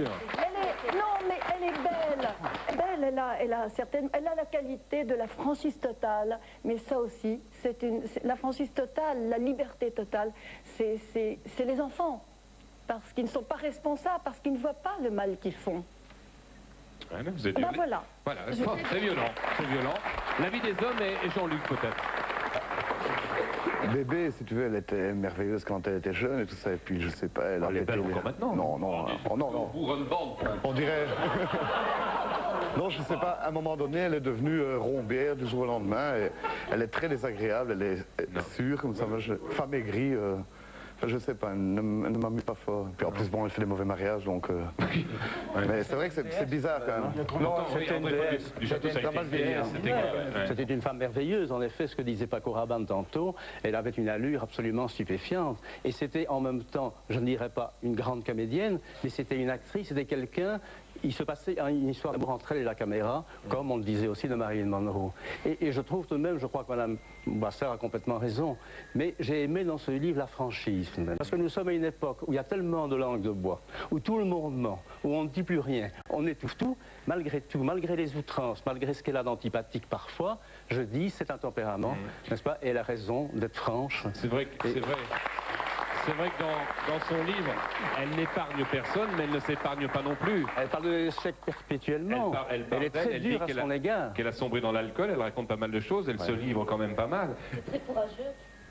belle. Belle, elle a la qualité de la franchise totale, mais ça aussi, la franchise totale, la liberté totale, c'est les enfants, parce qu'ils ne sont pas responsables, parce qu'ils ne voient pas le mal qu'ils font. Ouais, mais vous êtes voilà. Voilà, c'est violent, c'est violent. La vie des hommes et Jean-Luc, peut-être. Bébé, si tu veux, elle était merveilleuse quand elle était jeune et tout ça, et puis je sais pas, elle est belle encore maintenant. Non. On dirait... Non, je sais pas, à un moment donné, elle est devenue rombière du jour au lendemain, et elle est très désagréable, elle est sûre, comme ça, femme aigrie, je sais pas, elle ne m'amuse pas fort. Puis en plus, bon, elle fait des mauvais mariages, donc... Mais c'est vrai que c'est bizarre quand même. Non, c'était une déesse. C'était une femme merveilleuse, en effet, ce que disait Paco Rabanne tantôt. Elle avait une allure absolument stupéfiante. Et c'était en même temps, je ne dirais pas une grande comédienne, mais c'était une actrice, c'était quelqu'un... Il se passait une histoire d'amour entre elle et la caméra, comme on le disait aussi de Marilyn Monroe. Et je trouve tout de même, je crois que Mme Boissard a complètement raison, mais j'ai aimé dans ce livre la franchise. Parce que nous sommes à une époque où il y a tellement de langues de bois, où tout le monde ment, où on ne dit plus rien, on étouffe tout, malgré les outrances, malgré ce qu'elle a d'antipathique parfois, je dis, c'est un tempérament, n'est-ce pas? Et elle a raison d'être franche. C'est vrai que... C'est vrai que dans son livre, elle n'épargne personne, mais elle ne s'épargne pas non plus. Elle parle de l'échec perpétuellement. Elle est très dure à son égard. Qu'elle a sombré dans l'alcool, elle raconte pas mal de choses, elle se livre quand même pas mal. C'est très courageux.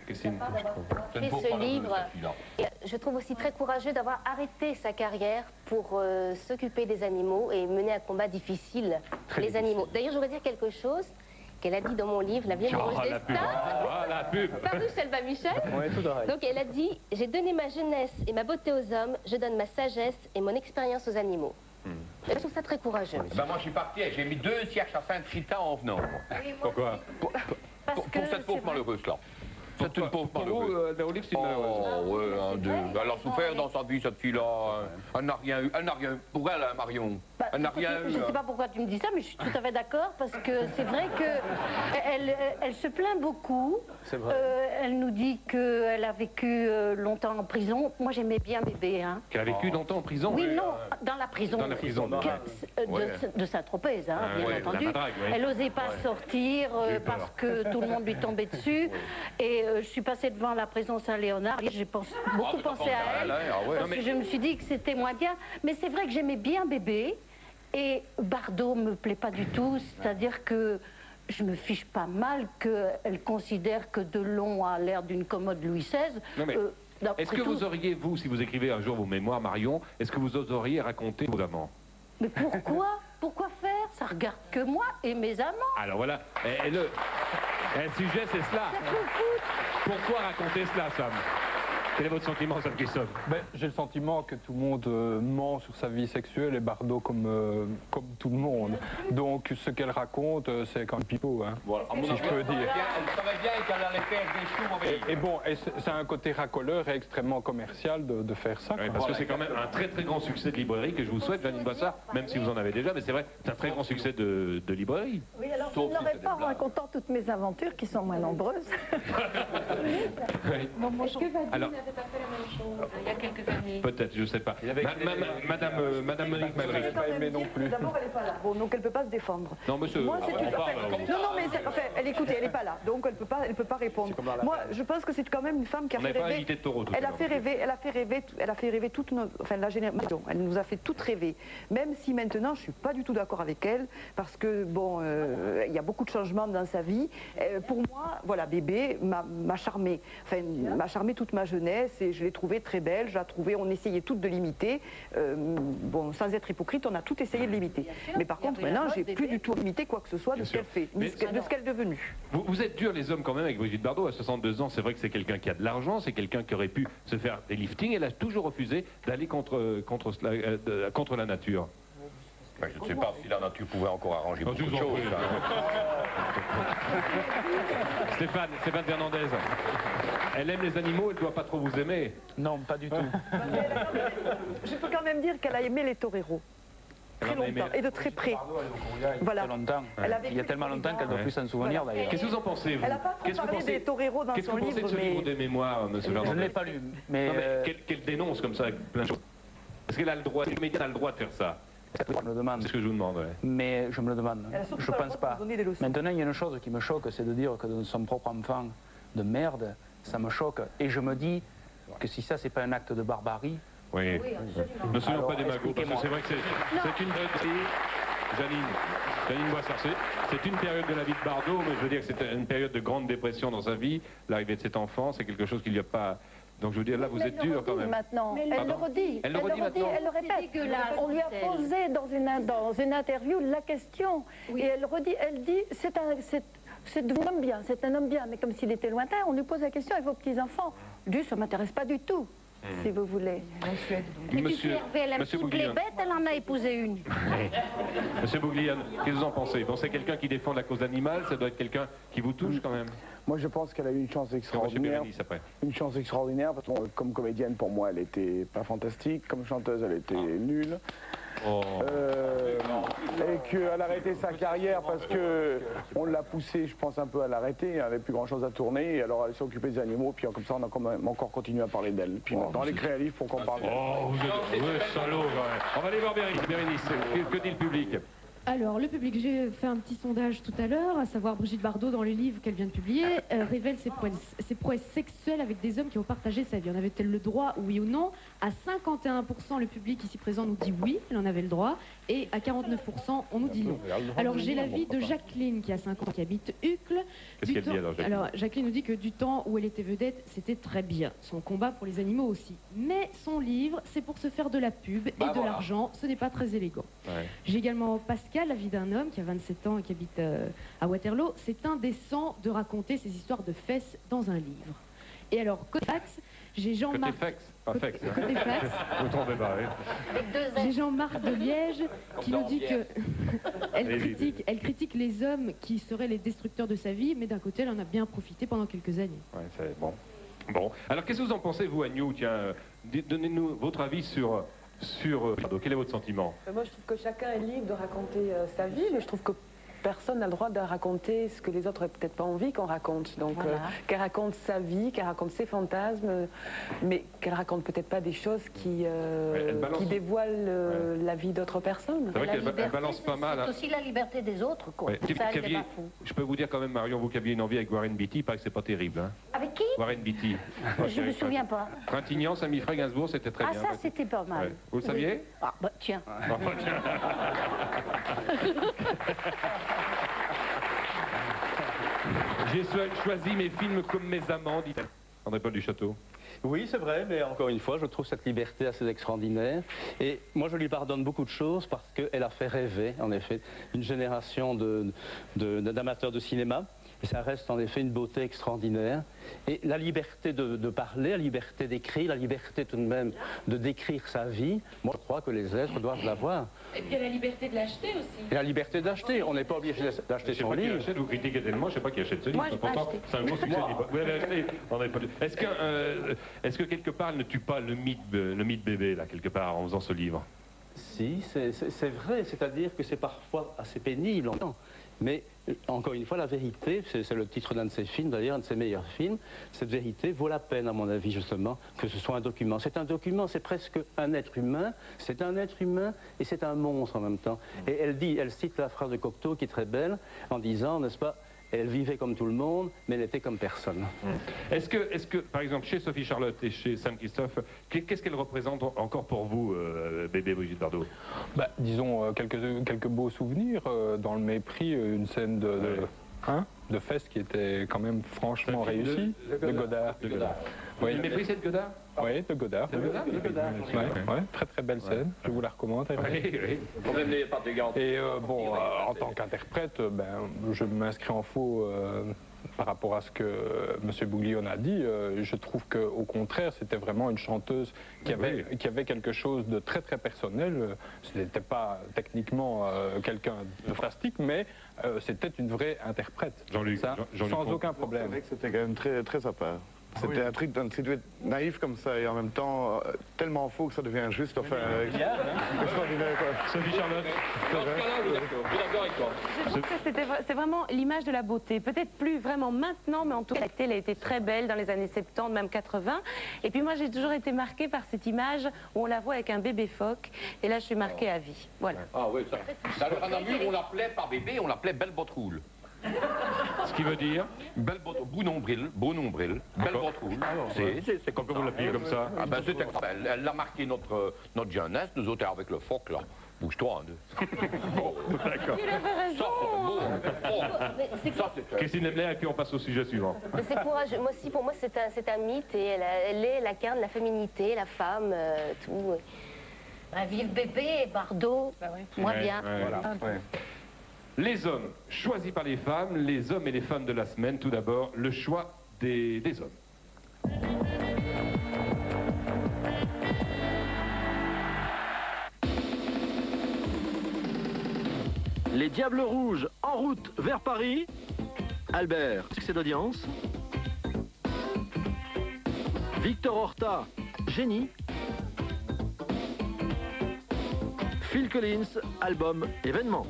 Christine, je trouve. Fait ce livre. Et je trouve aussi très courageux d'avoir arrêté sa carrière pour s'occuper des animaux et mener un combat difficile pour les animaux. D'ailleurs, je voudrais dire quelque chose qu'elle a dit dans mon livre, La vie amoureuse des stars. La pub. Paru chez Alba Michel. Ouais, tout oreille. Donc elle a dit, j'ai donné ma jeunesse et ma beauté aux hommes, je donne ma sagesse et mon expérience aux animaux. Je trouve ça très courageux. Ben moi je suis parti et j'ai mis 2 cierges à Sainte-Rita en venant. Pourquoi? Pour cette pauvre malheureuse là. C'est une pauvre malheureuse. Au livre, c'est une malheureuse. Oh, ouais, elle a souffert dans sa vie, cette fille-là. Elle n'a rien eu. Elle n'a rien eu. Pour elle, hein, Marion. Elle n'a rien eu. Je ne sais pas pourquoi tu me dis ça, mais je suis tout à fait d'accord, parce que c'est vrai qu'elle se plaint beaucoup. C'est vrai. Elle nous dit qu'elle a vécu longtemps en prison. Moi, j'aimais bien bébé. Hein. Qu'elle a vécu longtemps en prison? Oui, non, dans la prison. Dans la prison. De Saint-Tropez, hein, bien entendu. Elle n'osait pas sortir parce que tout le monde lui tombait dessus. Et je suis passée devant la prison Saint-Léonard et j'ai beaucoup pensé à elle. Parce que je me suis dit que c'était moins bien. Mais c'est vrai que j'aimais bien bébé. Et Bardot me plaît pas du tout. C'est-à-dire que je me fiche pas mal qu'elle considère que Delon a l'air d'une commode Louis XVI. Est-ce que vous auriez, vous, si vous écrivez un jour vos mémoires, Marion, est-ce que vous oseriez raconter vos amants? Mais pourquoi? Pourquoi faire? Ça regarde que moi et mes amants. Alors voilà, le sujet c'est cela. Pourquoi raconter cela, Sam? Quel est votre sentiment, Sam Christophe? J'ai le sentiment que tout le monde ment sur sa vie sexuelle et Bardot comme tout le monde. Donc ce qu'elle raconte, c'est quand même pipeau, hein, voilà. si je peux dire. Elle savait bien qu'elle allait faire des choux mauvais. Et bon, c'est un côté racoleur et extrêmement commercial de faire ça. Oui, parce que c'est quand même un très très grand succès de librairie que je vous souhaite, Janine Boissard, même si vous en avez déjà, mais c'est vrai, c'est un très grand succès de librairie. Oui, alors je n'aurais pas en racontant toutes mes aventures qui sont moins nombreuses. Alors, pas fait la même chose il y a quelques années. Peut-être, je ne sais pas. Madame Monique Malry. D'abord, elle n'est pas là. Bon, donc elle ne peut pas se défendre. Non, monsieur. Moi, c'est une... Non, mais écoutez, elle n'est pas là. Donc elle ne peut pas répondre. Moi, je pense que c'est quand même une femme qui a fait rêver. De taureau, elle a fait rêver toute la génération. Elle nous a fait toutes rêver. Même si maintenant, je ne suis pas du tout d'accord avec elle, parce que, bon, il y a beaucoup de changements dans sa vie. Pour moi, voilà, bébé m'a charmé. Enfin, m'a charmé toute ma jeunesse et je l'ai trouvée très belle. On essayait toutes de l'imiter. Bon, sans être hypocrite, on a tout essayé de l'imiter. Mais par contre, maintenant, j'ai plus du tout imité quoi que ce soit de ce qu'elle fait, de ce qu'elle est devenue. Vous êtes dur les hommes quand même avec Brigitte Bardot, à 62 ans. C'est vrai que c'est quelqu'un qui a de l'argent, c'est quelqu'un qui aurait pu se faire des liftings. Elle a toujours refusé d'aller contre la nature. Je ne sais pas si la nature pouvait encore arranger beaucoup de choses. Stéphane Fernandez, elle aime les animaux, elle ne doit pas trop vous aimer. Non, pas du tout. Je peux quand même dire qu'elle a aimé les toreros. Très longtemps, et de très près. Voilà. Il y a tellement longtemps qu'elle ne doit plus s'en souvenir d'ailleurs. Qu'est-ce que vous en pensez, vous? Elle n'a pas trop parlé des toreros dans son livre. Qu'est-ce que vous pensez de ce livre des mémoires, monsieur Fernandez? Je ne l'ai pas lu. Mais qu'elle dénonce comme ça plein de choses. Est-ce qu'elle a le droit, le média a le droit de faire ça? Je me demande. C'est ce que je vous demande, ouais. Mais je me le demande. Je ne pense pas. Maintenant, il y a une chose qui me choque, c'est de dire que de son propre enfant de merde, ça me choque. Et je me dis que si ça, c'est pas un acte de barbarie. Oui, ne soyons pas démagogues, parce que c'est vrai que c'est une période. Janine Boissard, c'est une période de la vie de Bardot, mais je veux dire que c'est une période de grande dépression dans sa vie. L'arrivée de cet enfant, c'est quelque chose qu'il n'y a pas. Donc je veux dire, là, vous êtes dur quand même. Maintenant. Elle le redit. Elle le redit maintenant. Elle le répète. On lui a posé dans une interview la question. Et elle redit, elle dit, c'est un homme bien, c'est un homme bien. Mais comme s'il était lointain, on lui pose la question avec vos petits-enfants. Lui, ça ne m'intéresse pas du tout, si vous voulez. Monsieur elle aime toutes les bêtes, elle en a épousé une. Monsieur Bouglione, qu'est-ce que vous en pensez? Bon, c'est quelqu'un qui défend la cause animale, ça doit être quelqu'un qui vous touche quand même. Moi, je pense qu'elle a eu une chance extraordinaire. Une chance extraordinaire, parce que comme comédienne, pour moi, elle était pas fantastique. Comme chanteuse, elle était nulle. Et qu'elle a arrêté sa carrière parce que on l'a poussée, je pense, un peu à l'arrêter. Elle n'avait plus grand-chose à tourner. Et alors, elle s'est occupée des animaux. Puis comme ça, on a quand même encore continué à parler d'elle. Puis maintenant, elle écrit un livre pour qu'on parle d'elle. Oh, vous êtes salaud, quand même. On va aller voir Bérénice. Que dit le public? Alors, le public, j'ai fait un petit sondage tout à l'heure, à savoir Brigitte Bardot, dans le livre qu'elle vient de publier, révèle ses prouesses sexuelles avec des hommes qui ont partagé sa vie. En avait-elle le droit, oui ou non? À 51%, le public ici présent nous dit oui, elle en avait le droit, et à 49%, on nous dit non. Alors, j'ai l'avis de Jacqueline, qui a 5 ans, qui habite Uccle. Qu'est-ce qu'elle dit alors, Jacqueline? Alors, Jacqueline nous dit que du temps où elle était vedette, c'était très bien. Son combat pour les animaux aussi. Mais son livre, c'est pour se faire de la pub et de l'argent. Ce n'est pas très élégant. Ouais. J'ai également Pascal, la vie d'un homme qui a 27 ans et qui habite à Waterloo. C'est indécent de raconter ces histoires de fesses dans un livre. Et alors, côté fax, j'ai Jean-Marc... Côté fax, pas fax. Côté fax. Vous trompez pas, oui. J'ai Jean-Marc de Liège qui nous dit que elle critique les hommes qui seraient les destructeurs de sa vie, mais d'un côté, elle en a bien profité pendant quelques années. Ouais, c'est bon. Bon. Alors, qu'est-ce que vous en pensez, vous, Agnew? Tiens, donnez-nous votre avis sur quel est votre sentiment? Moi, je trouve que chacun est libre de raconter sa vie, mais je trouve que personne n'a le droit de raconter ce que les autres n'ont peut-être pas envie qu'on raconte. Donc, qu'elle raconte sa vie, qu'elle raconte ses fantasmes, mais qu'elle raconte peut-être pas des choses qui dévoilent la vie d'autres personnes. C'est vrai qu'elle balance pas mal. C'est aussi la liberté des autres, quoi. Ouais. Ça, elle n'est pas fou. Je peux vous dire quand même, Marion, vous qui aviez une envie avec Warren Beatty, il paraît que c'est pas terrible. Hein. Avec qui? Warren Beatty. Je me souviens pas. Trintignant, Saint-Mifray, Gainsbourg, c'était très bien. Ah, ça, c'était pas mal. Ouais. Vous le saviez? Ah, bah tiens. J'ai choisi mes films comme mes amants, dit André-Paul Duchâteau. Oui, c'est vrai, mais encore une fois, je trouve cette liberté assez extraordinaire. Et moi, je lui pardonne beaucoup de choses parce qu'elle a fait rêver, en effet, une génération d'amateurs de cinéma. Et ça reste en effet une beauté extraordinaire. Et la liberté de parler, la liberté d'écrire, la liberté tout de même de décrire sa vie, moi je crois que les êtres doivent l'avoir. Et puis il y a la liberté de l'acheter aussi. Et la liberté d'acheter, on n'est pas obligé d'acheter son livre. Je sais pas qui achète, vous critiquez tellement, je ne sais pas qui achète ce livre. Pourtant, c'est un gros succès. Vous l'avez acheté. Est-ce que quelque part, elle ne tue pas le mythe bébé, là, quelque part, en faisant ce livre? Si, c'est vrai, c'est-à-dire que c'est parfois assez pénible. Mais encore une fois, la vérité, c'est le titre d'un de ses films, d'ailleurs, un de ses meilleurs films, cette vérité vaut la peine, à mon avis, justement, que ce soit un document. C'est un document, c'est presque un être humain, c'est un être humain et c'est un monstre en même temps. Et elle cite la phrase de Cocteau qui est très belle, en disant, n'est-ce pas, elle vivait comme tout le monde, mais elle était comme personne. Est-ce que, par exemple, chez Sophie Charlotte et chez Sam Christophe, qu'est-ce qu'elle représente encore pour vous, bébé Brigitte Bardot? Bah, disons, quelques beaux souvenirs. Dans Le Mépris, une scène de fesses qui était quand même franchement réussie. De Godard. Oui. Le Mépris, c'est de Godard? Oui, de Godard. Ouais, très très belle scène. Je vous la recommande. Et bon, en tant qu'interprète, je m'inscris en faux par rapport à ce que M. Bouglione a dit. Je trouve qu'au contraire, c'était vraiment une chanteuse qui avait quelque chose de très très personnel. Ce n'était pas techniquement quelqu'un de fantastique, mais c'était une vraie interprète. Jean-Luc, sans aucun problème. C'est vrai que c'était quand même très, très sympa. C'était un truc naïf comme ça et en même temps tellement faux que ça devient juste. Enfin, extraordinaire quoi. Sophie Charlotte. Je trouve que c'est vraiment l'image de la beauté. Peut-être plus vraiment maintenant, mais en tout cas, elle a été très belle dans les années 70, même 80. Et puis moi, j'ai toujours été marquée par cette image où on la voit avec un bébé phoque. Et là, je suis marquée à vie. Voilà. Ah oui, ça. Dans le Ranamur, on l'appelait par bébé, on l'appelait Belle Botroule. Ce qui veut dire beau nombril, belle botroule. C'est quand vous l'appelez comme ça? Ah ben c'était elle a marqué notre jeunesse, nous autres avec le phoque là. Bouge-toi. Bon, d'accord. Il avait raison. Christine Lemler, et puis on passe au sujet suivant. C'est courageux. Moi aussi, pour moi, c'est un mythe et elle incarne la féminité, la femme, tout. Vive bébé, Bardot, moi bien. Voilà. Les hommes choisis par les femmes, les hommes et les femmes de la semaine. Tout d'abord, le choix des hommes. Les Diables Rouges en route vers Paris. Albert, succès d'audience. Victor Horta, génie. Phil Collins, album événement.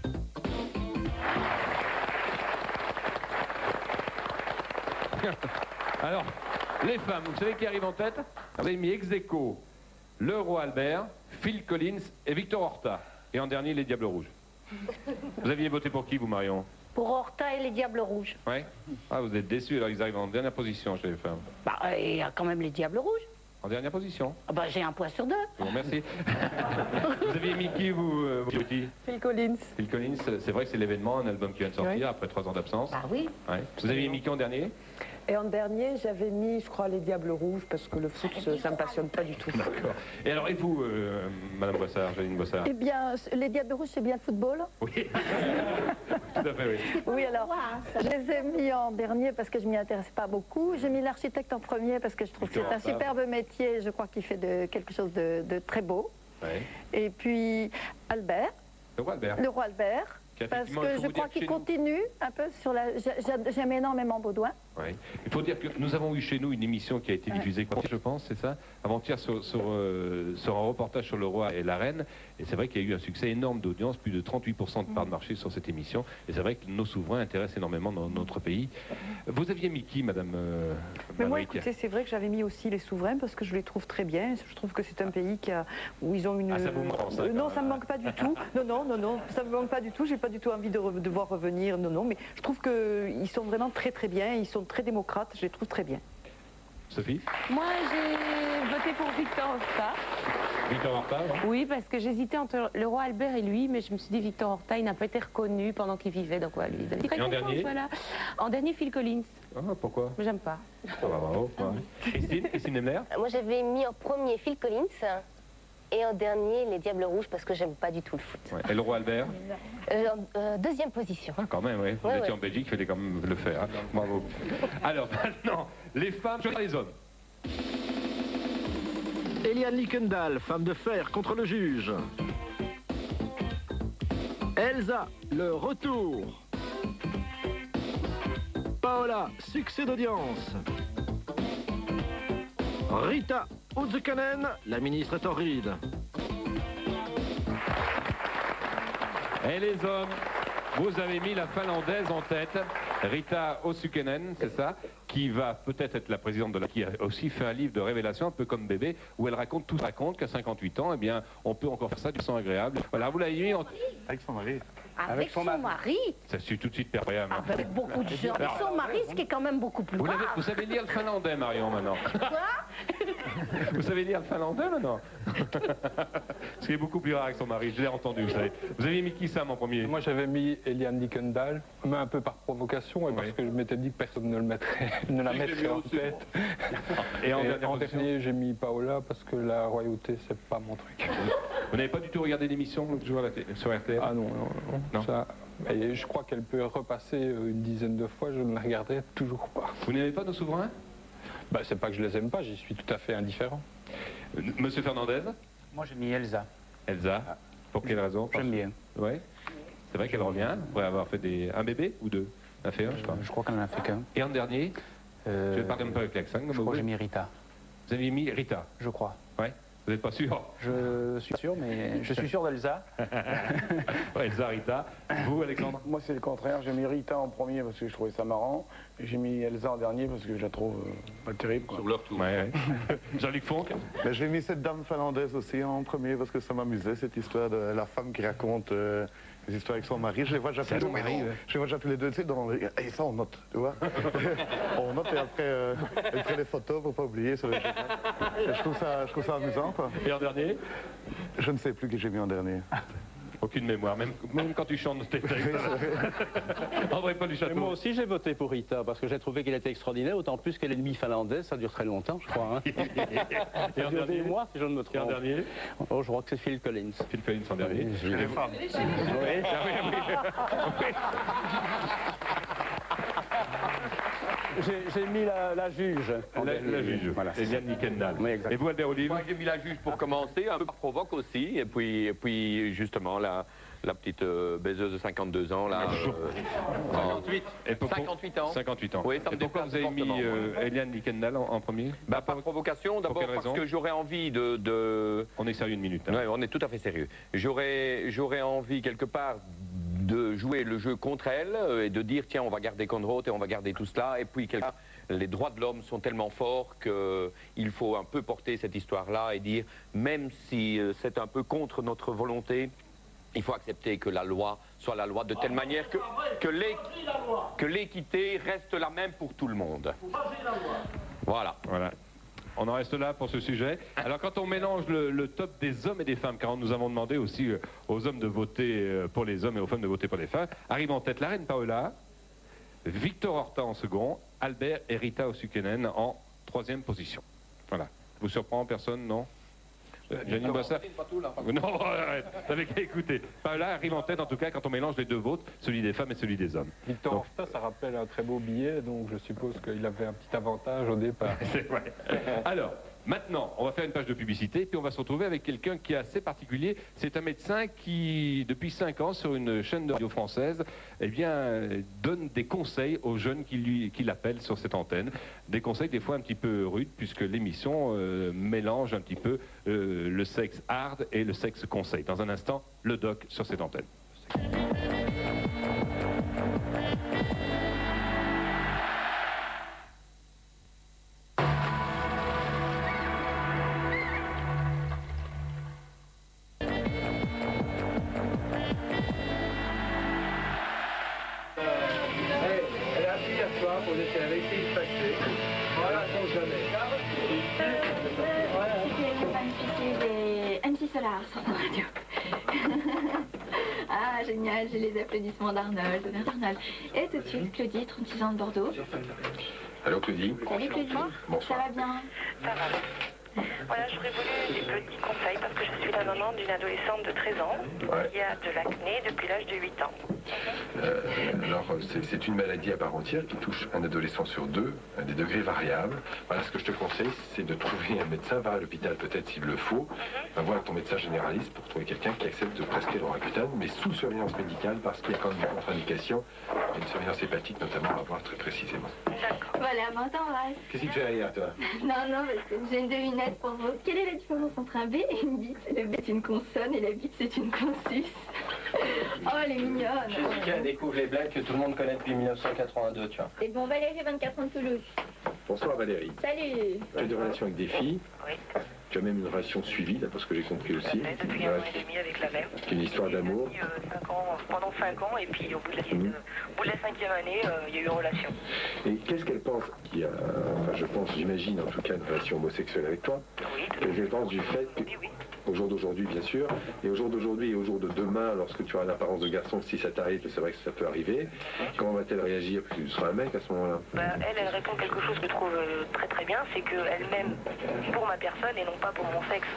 Alors, les femmes, vous savez qui arrive en tête? Vous avez mis ex aequo le Roi Albert, Phil Collins et Victor Horta. Et en dernier, les Diables Rouges. Vous aviez voté pour qui, vous, Marion? Pour Horta et les Diables Rouges. Ouais. Ah, vous êtes déçus, alors ils arrivent en dernière position chez les femmes. Bah, il y a quand même les Diables Rouges. En dernière position. Ah bah, j'ai un point sur deux. Bon, merci. Vous aviez mis qui, vous petit? Phil Collins. Phil Collins, c'est vrai que c'est l'événement, un album qui vient de sortir Oui. après 3 ans d'absence. Ah oui. Ouais. Vous aviez mis qui en dernier? Et en dernier, j'avais mis, je crois, les Diables Rouges, parce que le foot, ça me passionne pas du tout. D'accord. Et alors, et vous, Madame Boissard, Janine Boissard? Eh bien, les Diables Rouges, c'est bien le football. Oui. Tout à fait, oui. Oui, alors, je les ai mis en dernier parce que je m'y intéresse pas beaucoup. J'ai mis l'architecte en premier parce que je trouve que c'est un superbe métier. Je crois qu'il fait quelque chose de très beau. Ouais. Et puis, Albert. Le roi Albert. Le roi Albert. Parce que je crois qu'il continue un peu sur la... J'aime énormément Baudouin. Oui. Il faut dire que nous avons eu chez nous une émission qui a été diffusée, je pense, c'est ça, avant-hier sur un reportage sur le roi et la reine. Et c'est vrai qu'il y a eu un succès énorme d'audience, plus de 38% de part de marché sur cette émission. Et c'est vrai que nos souverains intéressent énormément dans notre pays. Vous aviez mis qui, Madame Mais moi, écoutez, c'est vrai que j'avais mis aussi les souverains parce que je les trouve très bien. Je trouve que c'est un pays où ils ont une... Ah, ça vous manque, ça, non, ça me manque pas du tout. Non, ça me manque pas du tout. J'ai pas du tout envie de voir revenir. Non, mais je trouve qu'ils sont vraiment très très bien. Ils sont très démocrates. Je les trouve très bien. Sophie? Moi, j'ai voté pour Victor Horta. Victor Horta, Oui, parce que j'hésitais entre le roi Albert et lui, mais je me suis dit Victor Horta, il n'a pas été reconnu pendant qu'il vivait, donc voilà, lui. Et en dernier? Voilà. En dernier, Phil Collins. Ah, pourquoi? J'aime pas. Ah, bah, bravo. Christine Emler? Moi, j'avais mis en premier Phil Collins et en dernier les Diables Rouges parce que j'aime pas du tout le foot. Ouais. Et le roi Albert? Deuxième position. Ah, quand même, oui. Vous étiez en Belgique, il fallait quand même le faire. Hein. Bravo. Alors, maintenant, les femmes, je les hommes. Eliane Likendal, femme de fer contre le juge. Elsa, le retour. Paola, succès d'audience. Rita Uzukanen, la ministre torride. Et les hommes, vous avez mis la Finlandaise en tête, Rita Uzukanen, c'est ça, qui va peut-être être la présidente de la... qui a aussi fait un livre de révélation, un peu comme Bébé, où elle raconte, tout raconte qu'à 58 ans, eh bien, on peut encore faire ça du sang agréable. Voilà, vous l'avez mis avec son mari. Avec son mari. Ça suit tout de suite perpéable. Avec beaucoup de gens. Avec son mari, ce qui est quand même beaucoup plus grave. Vous savez lire le finlandais, Marion, maintenant? Quoi? Vous savez lire le finlandais, maintenant? Ce qui est beaucoup plus rare avec son mari, je l'ai entendu, vous savez. Vous avez mis qui, Sam, en premier? Moi, j'avais mis Eliane Likendal, mais un peu par provocation, et parce que je m'étais dit que personne ne ne la mettrait en tête. Et en dernier, j'ai mis Paola, parce que la royauté, c'est pas mon truc. Vous n'avez pas du tout regardé l'émission sur RTL? Ah non. Ça, et je crois qu'elle peut repasser une dizaine de fois, je ne la regarderai toujours pas. Vous n'aimez pas nos souverains? Bah, c'est pas que je les aime pas, j'y suis tout à fait indifférent. Monsieur Fernandez? Moi, j'ai mis Elsa. Elsa? Pour quelle raison? J'aime bien. Oui. C'est vrai qu'elle revient, après avoir fait un bébé ou deux? Elle a fait un, je crois. Je crois qu'elle en a fait qu'un. Et en dernier? Je parle un peu avec l'accent. Je crois que j'ai mis Rita. Vous avez mis Rita? Je crois. Oui. Vous n'êtes pas sûr? Je suis sûr, mais je suis sûr d'Elsa. Elsa, Rita. Vous, Alexandre? Moi, c'est le contraire. J'ai mis Rita en premier parce que je trouvais ça marrant. Et j'ai mis Elsa en dernier parce que je la trouve pas terrible. Quoi. Sur leur tour. Ouais. Jean-Luc Fonck? J'ai mis cette dame finlandaise aussi en premier parce que ça m'amusait, cette histoire de la femme qui raconte les histoires avec son mari. Je les vois déjà tous les deux, tu sais, et ça on note, tu vois. On note et après, elle fait les photos pour pas oublier sur les journaux. Je trouve ça amusant, quoi. Et en dernier? Je ne sais plus qui j'ai mis en dernier. Aucune mémoire, même quand tu chantes tes textes. André-Paul Duchâteau. Moi aussi, j'ai voté pour Rita, parce que j'ai trouvé qu'elle était extraordinaire, autant plus qu'elle est demie finlandaise, ça dure très longtemps, je crois. Hein. Et en dernier? Moi, si je ne me trompe. Et en dernier? Oh, je crois que c'est Phil Collins. Phil Collins en dernier. Les femmes. J'ai mis la juge. La juge, voilà. Eliane Likendal. Oui, et vous, Albert Olive? Moi, j'ai mis la juge pour commencer, un peu par provoque aussi, et puis justement, la petite baiseuse de 52 ans, là. 58 ans. 58 ans. Oui, ça me et pourquoi vous avez mis Eliane Likendal en premier? Par provocation, d'abord parce que j'aurais envie de... On est sérieux une minute. Hein. Oui, on est tout à fait sérieux. J'aurais envie, quelque part, de jouer le jeu contre elle et de dire, tiens, on va garder Conrad et on va garder tout cela. Et puis, quelque part, les droits de l'homme sont tellement forts qu'il faut un peu porter cette histoire-là et dire, même si c'est un peu contre notre volonté, Il faut accepter que la loi soit la loi de telle manière que l'équité reste la même pour tout le monde. Voilà. Voilà. On en reste là pour ce sujet. Alors quand on mélange le top des hommes et des femmes, car nous avons demandé aussi aux hommes de voter pour les hommes et aux femmes de voter pour les femmes, arrive en tête la reine Paola, Victor Horta en second, Albert et Rita Osukainen en troisième position. Voilà. Vous surprend personne, non? Janine Boissard. Non, arrête, t'avais qu'à écouter. Paola arrive en tête en tout cas quand on mélange les deux votes, celui des femmes et celui des hommes. Victor Horta, ça rappelle un très beau billet, donc je suppose qu'il avait un petit avantage au départ. C'est vrai. Alors, maintenant, on va faire une page de publicité, puis on va se retrouver avec quelqu'un qui est assez particulier. C'est un médecin qui, depuis 5 ans, sur une chaîne de radio française, eh bien, donne des conseils aux jeunes qui l'appellent sur cette antenne. Des conseils des fois un petit peu rudes, puisque l'émission mélange un petit peu le sexe hard et le sexe conseil. Dans un instant, le doc sur cette antenne. Ah, génial, j'ai les applaudissements d'Arnold. Et tout de suite, Claudie, 36 ans de Bordeaux. Allô Claudie. Salut Claudie. Bonsoir. Ça va bien? Ça va. Voilà, j'aurais voulu des petits conseils parce que je suis la maman d'une adolescente de 13 ans qui a de l'acné depuis l'âge de 8 ans. Alors, c'est une maladie à part entière qui touche un adolescent sur 2, à des degrés variables. Voilà, ce que je te conseille, c'est de trouver un médecin, va à l'hôpital peut-être s'il le faut, va voir ton médecin généraliste pour trouver quelqu'un qui accepte de prescrire le Roaccutane, mais sous surveillance médicale parce qu'il y a quand même des contre-indications, une surveillance hépatique notamment à voir très précisément. Voilà, bon, t'embrasse. Qu'est-ce qui te fait rire, toi? Non, parce que j'ai une devinette pour vous. Quelle est la différence entre un B et une bite? Le B c'est une consonne et la bite c'est une consus. Oh, elle est mignonne. Je suis qui découvre les blagues que tout le monde connaît depuis 1982, tu vois. Et bon, Valérie, 24 ans de Toulouse. Bonsoir Valérie. Salut. Tu as des relations avec des filles? Oui. Tu as même une relation suivie, d'après ce que j'ai compris aussi. Depuis un an et demi avec la même. C'est une histoire d'amour. Pendant 5 ans, et puis au bout de la 5e année, il y a eu une relation. Et qu'est-ce qu'elle pense qui a, enfin je pense, j'imagine en tout cas, une relation homosexuelle avec toi? Oui. Qu'est-ce qu'elle pense du fait que, au jour d'aujourd'hui bien sûr, et au jour d'aujourd'hui et au jour de demain, lorsque tu auras l'apparence de garçon, si ça t'arrive, c'est vrai que ça peut arriver, comment va-t-elle réagir? Parce que tu seras un mec à ce moment-là. Elle répond quelque chose que je trouve très très bien, c'est qu'elle m'aime pour ma personne et non pas pour mon sexe.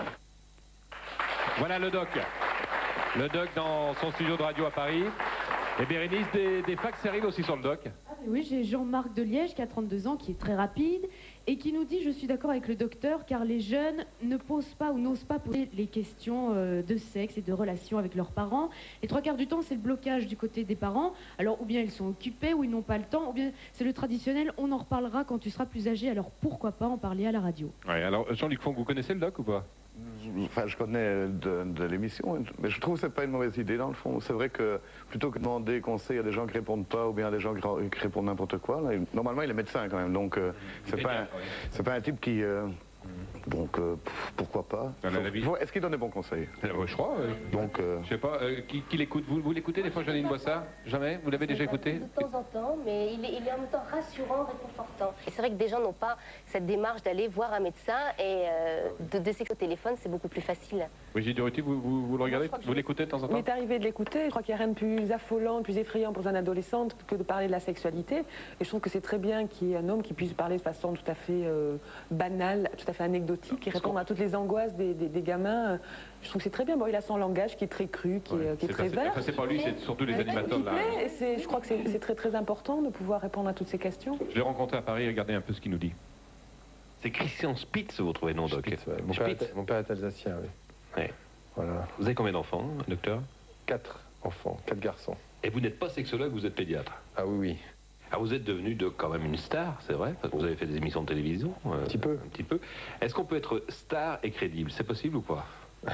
Voilà le doc. Le doc dans son studio de radio à Paris. Et Bérénice, des fax arrivent aussi sur le doc. Oui, j'ai Jean-Marc de Liège qui a 32 ans, qui est très rapide et qui nous dit: je suis d'accord avec le docteur car les jeunes ne posent pas ou n'osent pas poser les questions de sexe et de relations avec leurs parents. Les 3/4 du temps, c'est le blocage du côté des parents. Alors, ou bien ils sont occupés, ou ils n'ont pas le temps, ou bien c'est le traditionnel: on en reparlera quand tu seras plus âgé, alors pourquoi pas en parler à la radio. Ouais, alors Jean-Luc Fonck, vous connaissez le doc ou pas? Enfin, je connais de l'émission, mais je trouve que c'est pas une mauvaise idée dans le fond. C'est vrai que plutôt que de demander conseil à des gens qui répondent pas ou bien à des gens qui répondent n'importe quoi, là, normalement il est médecin quand même, donc c'est pas un type qui... donc pourquoi pas. Est-ce qu'il donne des bons conseils? Je crois. Donc, je sais pas, qui l'écoute? Vous l'écoutez des fois, Janine Boissard? Jamais? Vous l'avez déjà écouté? De temps en temps, mais il est en même temps rassurant, réconfortant. Et c'est vrai que des gens n'ont pas cette démarche d'aller voir un médecin et de s'expliquer au téléphone, c'est beaucoup plus facile. Brigitte Durutti, vous le regardez? Vous l'écoutez de temps en temps? Il m'est arrivé de l'écouter. Je crois qu'il n'y a rien de plus affolant, plus effrayant pour un adolescent que de parler de la sexualité. Et je trouve que c'est très bien qu'il y ait un homme qui puisse parler de façon tout à fait banale, tout à fait anecdotique, qui répond à toutes les angoisses des gamins. Je trouve que c'est très bien. Bon, il a son langage qui est très cru, qui est très vert. C'est pas lui, c'est surtout les animateurs là. Je crois que c'est très très important de pouvoir répondre à toutes ces questions. Je l'ai rencontré à Paris, regardez un peu ce qu'il nous dit. C'est Christian Spitz, vous trouvez, non, doc? Spitz, ouais. Mon père est alsacien, oui. Ouais. Voilà. Vous avez combien d'enfants, docteur? 4 enfants, 4 garçons. Et vous n'êtes pas sexologue, vous êtes pédiatre? Ah oui, oui. Alors vous êtes devenu quand même une star, c'est vrai, parce que vous avez fait des émissions de télévision. Un petit peu. Un petit peu. Est-ce qu'on peut être star et crédible? C'est possible ou pas?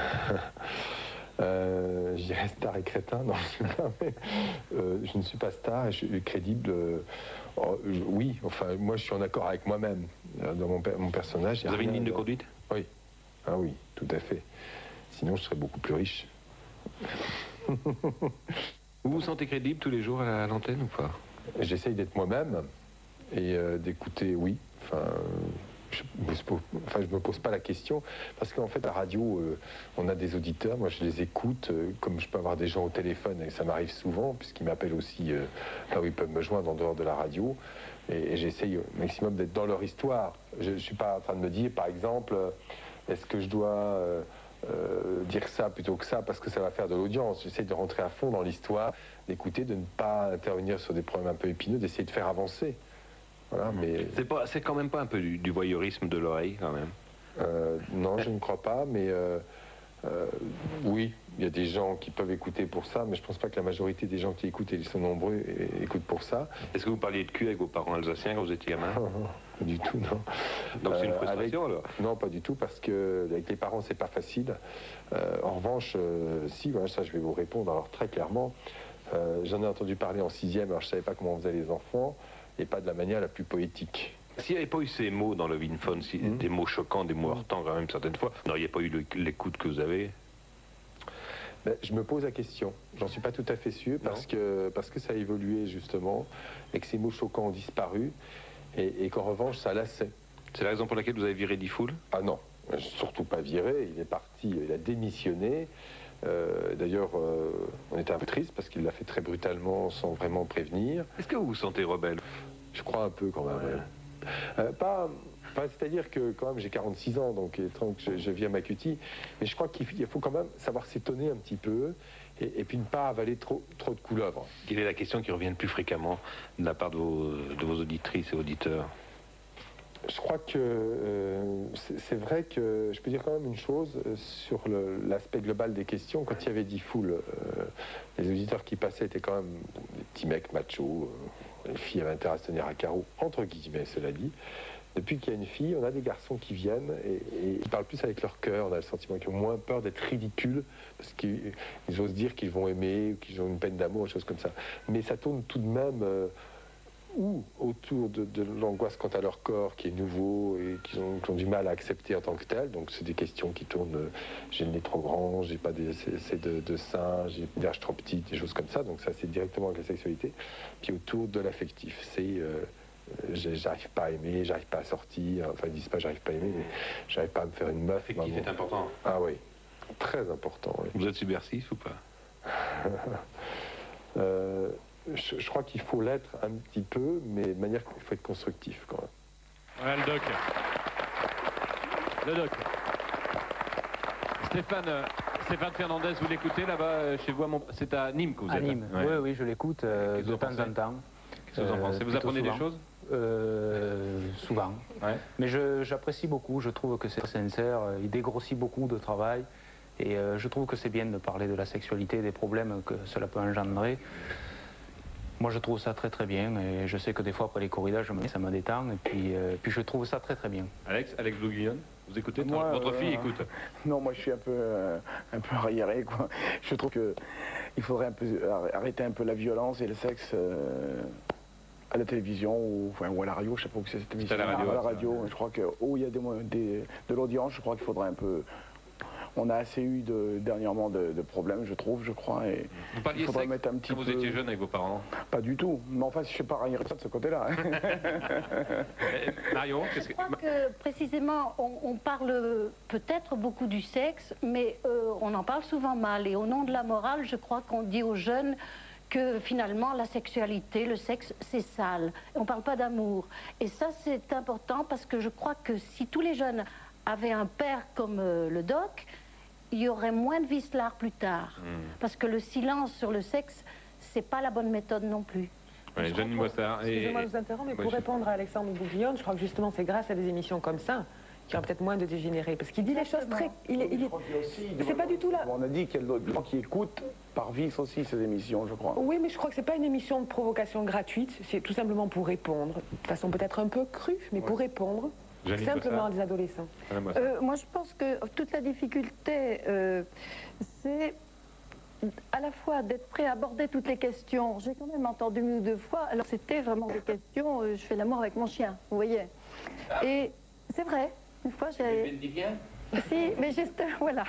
Je dirais star et crétin, non, je sais pas, mais je ne suis pas star et je suis crédible. Oui, enfin, moi je suis en accord avec moi-même dans mon personnage. Vous avez une ligne de conduite? Oui. Ah oui, tout à fait. Sinon, je serais beaucoup plus riche. Vous vous sentez crédible tous les jours à l'antenne ou pas? J'essaye d'être moi-même et d'écouter, oui. Enfin, je me pose pas la question parce qu'en fait, la radio, on a des auditeurs. Moi, je les écoute comme je peux avoir des gens au téléphone et ça m'arrive souvent puisqu'ils m'appellent aussi là où ils peuvent me joindre en dehors de la radio. Et j'essaye au maximum d'être dans leur histoire. Je ne suis pas en train de me dire, par exemple, est-ce que je dois dire ça plutôt que ça parce que ça va faire de l'audience. J'essaie de rentrer à fond dans l'histoire, d'écouter, de ne pas intervenir sur des problèmes un peu épineux, d'essayer de faire avancer. Voilà, mais... C'est quand même pas un peu du voyeurisme de l'oreille, quand même? Non, je ne crois pas, mais oui, il y a des gens qui peuvent écouter pour ça, mais je ne pense pas que la majorité des gens qui écoutent, et ils sont nombreux, écoutent pour ça. Est-ce que vous parliez de cul avec vos parents alsaciens quand vous étiez gamin? Pas du tout, non. Donc c'est une frustration, alors? Non, pas du tout, parce que avec les parents, c'est pas facile. En revanche, si, voilà, ça je vais vous répondre alors très clairement. J'en ai entendu parler en 6e, alors je ne savais pas comment on faisait les enfants, et pas de la manière la plus poétique. S'il n'y avait pas eu ces mots dans le Vinfone, des mots choquants, des mots heurtants quand même certaines fois, vous n'auriez pas eu l'écoute que vous avez? Ben, je me pose la question. J'en suis pas tout à fait sûr parce que ça a évolué justement et que ces mots choquants ont disparu et qu'en revanche ça lassait. C'est la raison pour laquelle vous avez viré Diffoul? Ah non, surtout pas viré. Il est parti, il a démissionné. D'ailleurs, on était un peu triste parce qu'il l'a fait très brutalement sans vraiment prévenir. Est-ce que vous vous sentez rebelle? Je crois un peu quand même. Ouais. C'est-à-dire que quand même j'ai 46 ans, donc je vis à ma cutie, mais je crois qu'il faut quand même savoir s'étonner un petit peu et puis ne pas avaler trop de couleuvres. Quelle est la question qui revient le plus fréquemment de la part de vos auditrices et auditeurs? Je crois que c'est vrai que je peux dire quand même une chose sur l'aspect global des questions. Quand il y avait Diffoul, les auditeurs qui passaient étaient quand même des petits mecs machos. Les filles avaient intérêt à se tenir à carreau, entre guillemets, cela dit. Depuis qu'il y a une fille, on a des garçons qui viennent et ils parlent plus avec leur cœur. On a le sentiment qu'ils ont moins peur d'être ridicules parce qu'ils osent dire qu'ils vont aimer ou qu'ils ont une peine d'amour, des choses comme ça. Mais ça tourne tout de même autour de l'angoisse quant à leur corps qui est nouveau et qu'ils ont du mal à accepter en tant que tel. Donc c'est des questions qui tournent, j'ai le nez trop grand, j'ai pas assez de seins, j'ai une verge trop petite, des choses comme ça. Donc ça c'est directement avec la sexualité. Puis autour de l'affectif, c'est j'arrive pas à aimer, j'arrive pas à sortir, enfin ils disent pas j'arrive pas à aimer, mais j'arrive pas à me faire une meuf. L'affectif est important. Ah oui, très important. Oui. Vous êtes subversif ou pas? Je crois qu'il faut l'être un petit peu, mais de manière qu'il faut être constructif quand même. Voilà le doc. Le doc. Stéphane Fernandez, vous l'écoutez là-bas chez vous? C'est à Nîmes que vous êtes? À Nîmes, ouais. Oui, je l'écoute de temps en temps. Qu'est-ce que vous en pensez? Vous apprenez des choses? Souvent. Ouais. Mais j'apprécie beaucoup, je trouve que c'est sincère, il dégrossit beaucoup de travail. Et je trouve que c'est bien de parler de la sexualité, des problèmes que cela peut engendrer. Moi, je trouve ça très très bien et je sais que des fois, après les corridas, ça me détend et puis je trouve ça très très bien. Alex Bouglione, vous écoutez? Votre fille écoute? Non, moi je suis un peu arriéré, quoi. Je trouve qu'il faudrait arrêter un peu la violence et le sexe à la télévision ou à la radio, je sais pas où c'est cette émission. À la radio, je crois que où il y a de l'audience, je crois qu'il faudrait un peu... On a assez eu dernièrement de problèmes, je crois. Et vous parliez il faudrait sexe mettre un petit quand vous étiez jeune avec vos parents? Pas du tout. Mais enfin, je ne sais pas rien de ce côté-là. Marion, je crois que précisément, on parle peut-être beaucoup du sexe, mais on en parle souvent mal. Et au nom de la morale, je crois qu'on dit aux jeunes que finalement la sexualité, le sexe, c'est sale. On ne parle pas d'amour. Et ça, c'est important parce que je crois que si tous les jeunes avaient un père comme le doc, il y aurait moins de vicelard plus tard. Parce que le silence sur le sexe, c'est pas la bonne méthode non plus. Ouais, Jeanne Boissard. Excusez-moi de vous interrompre, mais pour répondre à Alexandre Bouglione, je crois que justement c'est grâce à des émissions comme ça qu'il y aura peut-être moins de dégénérés. Parce qu'il dit les choses très... C'est pas du tout là... On a dit qu'il y a d'autres gens qui écoutent par vice aussi ces émissions, je crois. Oui, mais je crois que c'est pas une émission de provocation gratuite, c'est tout simplement pour répondre, de façon peut-être un peu crue, mais pour répondre. Simplement à des adolescents. Moi, je pense que toute la difficulté, c'est à la fois d'être prêt à aborder toutes les questions. J'ai quand même entendu une ou deux fois, alors c'était vraiment des questions, je fais l'amour avec mon chien, vous voyez. Et c'est vrai, une fois j'ai... Si, mais juste, voilà.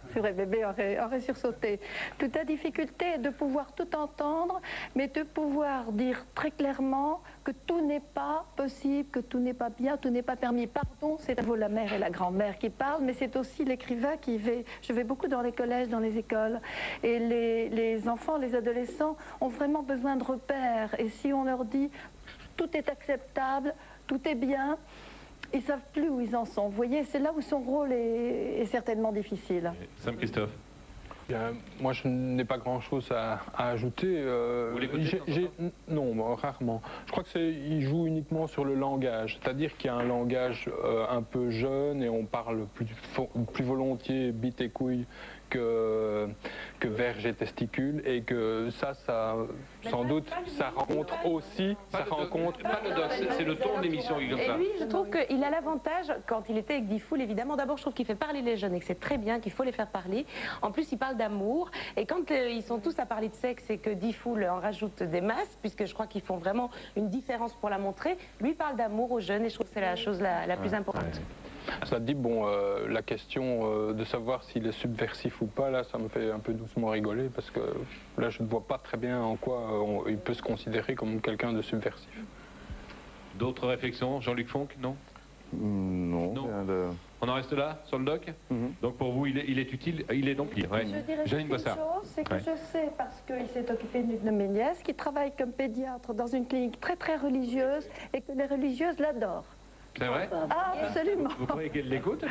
sur un bébé aurait sursauté. Toute la difficulté est de pouvoir tout entendre, mais de pouvoir dire très clairement que tout n'est pas possible, que tout n'est pas bien, tout n'est pas permis. Pardon, c'est à vous la mère et la grand-mère qui parlent, mais c'est aussi l'écrivain qui fait. Je vais beaucoup dans les collèges, dans les écoles, et les enfants, les adolescents ont vraiment besoin de repères. Et si on leur dit tout est acceptable, tout est bien, ils ne savent plus où ils en sont. Vous voyez, c'est là où son rôle est certainement difficile. Sam Christophe. Moi, je n'ai pas grand-chose à ajouter. Vous l'écoutez? Non, rarement. Je crois qu'il joue uniquement sur le langage. C'est-à-dire qu'il y a un langage un peu jeune et on parle plus volontiers bite et couille que verge et testicule, et que ça sans doute, ça rencontre aussi... Pas le doc, c'est le ton de l'émission qui est comme ça. Et lui, je trouve qu'il a l'avantage, quand il était avec Diffoul, évidemment, d'abord, je trouve qu'il fait parler les jeunes et que c'est très bien, qu'il faut les faire parler. En plus, il parle d'amour. Et quand ils sont tous à parler de sexe et que Diffoul en rajoute des masses, puisque je crois qu'ils font vraiment une différence pour la montrer, lui parle d'amour aux jeunes et je trouve que c'est la chose la plus importante. Ça dit, bon, la question de savoir s'il est subversif ou pas, là, ça me fait un peu doucement rigoler, parce que là, je ne vois pas très bien en quoi il peut se considérer comme quelqu'un de subversif. D'autres réflexions? Jean-Luc Fonck, non? Non. On en reste là, sur le doc? Donc pour vous, il est utile, il est donc libre. Ouais. Je dirais Janine une chose, Bossard. c'est que je sais, parce qu'il s'est occupé d'une de mes nièces, qui travaille comme pédiatre dans une clinique très très religieuse, et que les religieuses l'adorent. C'est vrai? Ah, absolument. Vous croyez qu'elle l'écoute?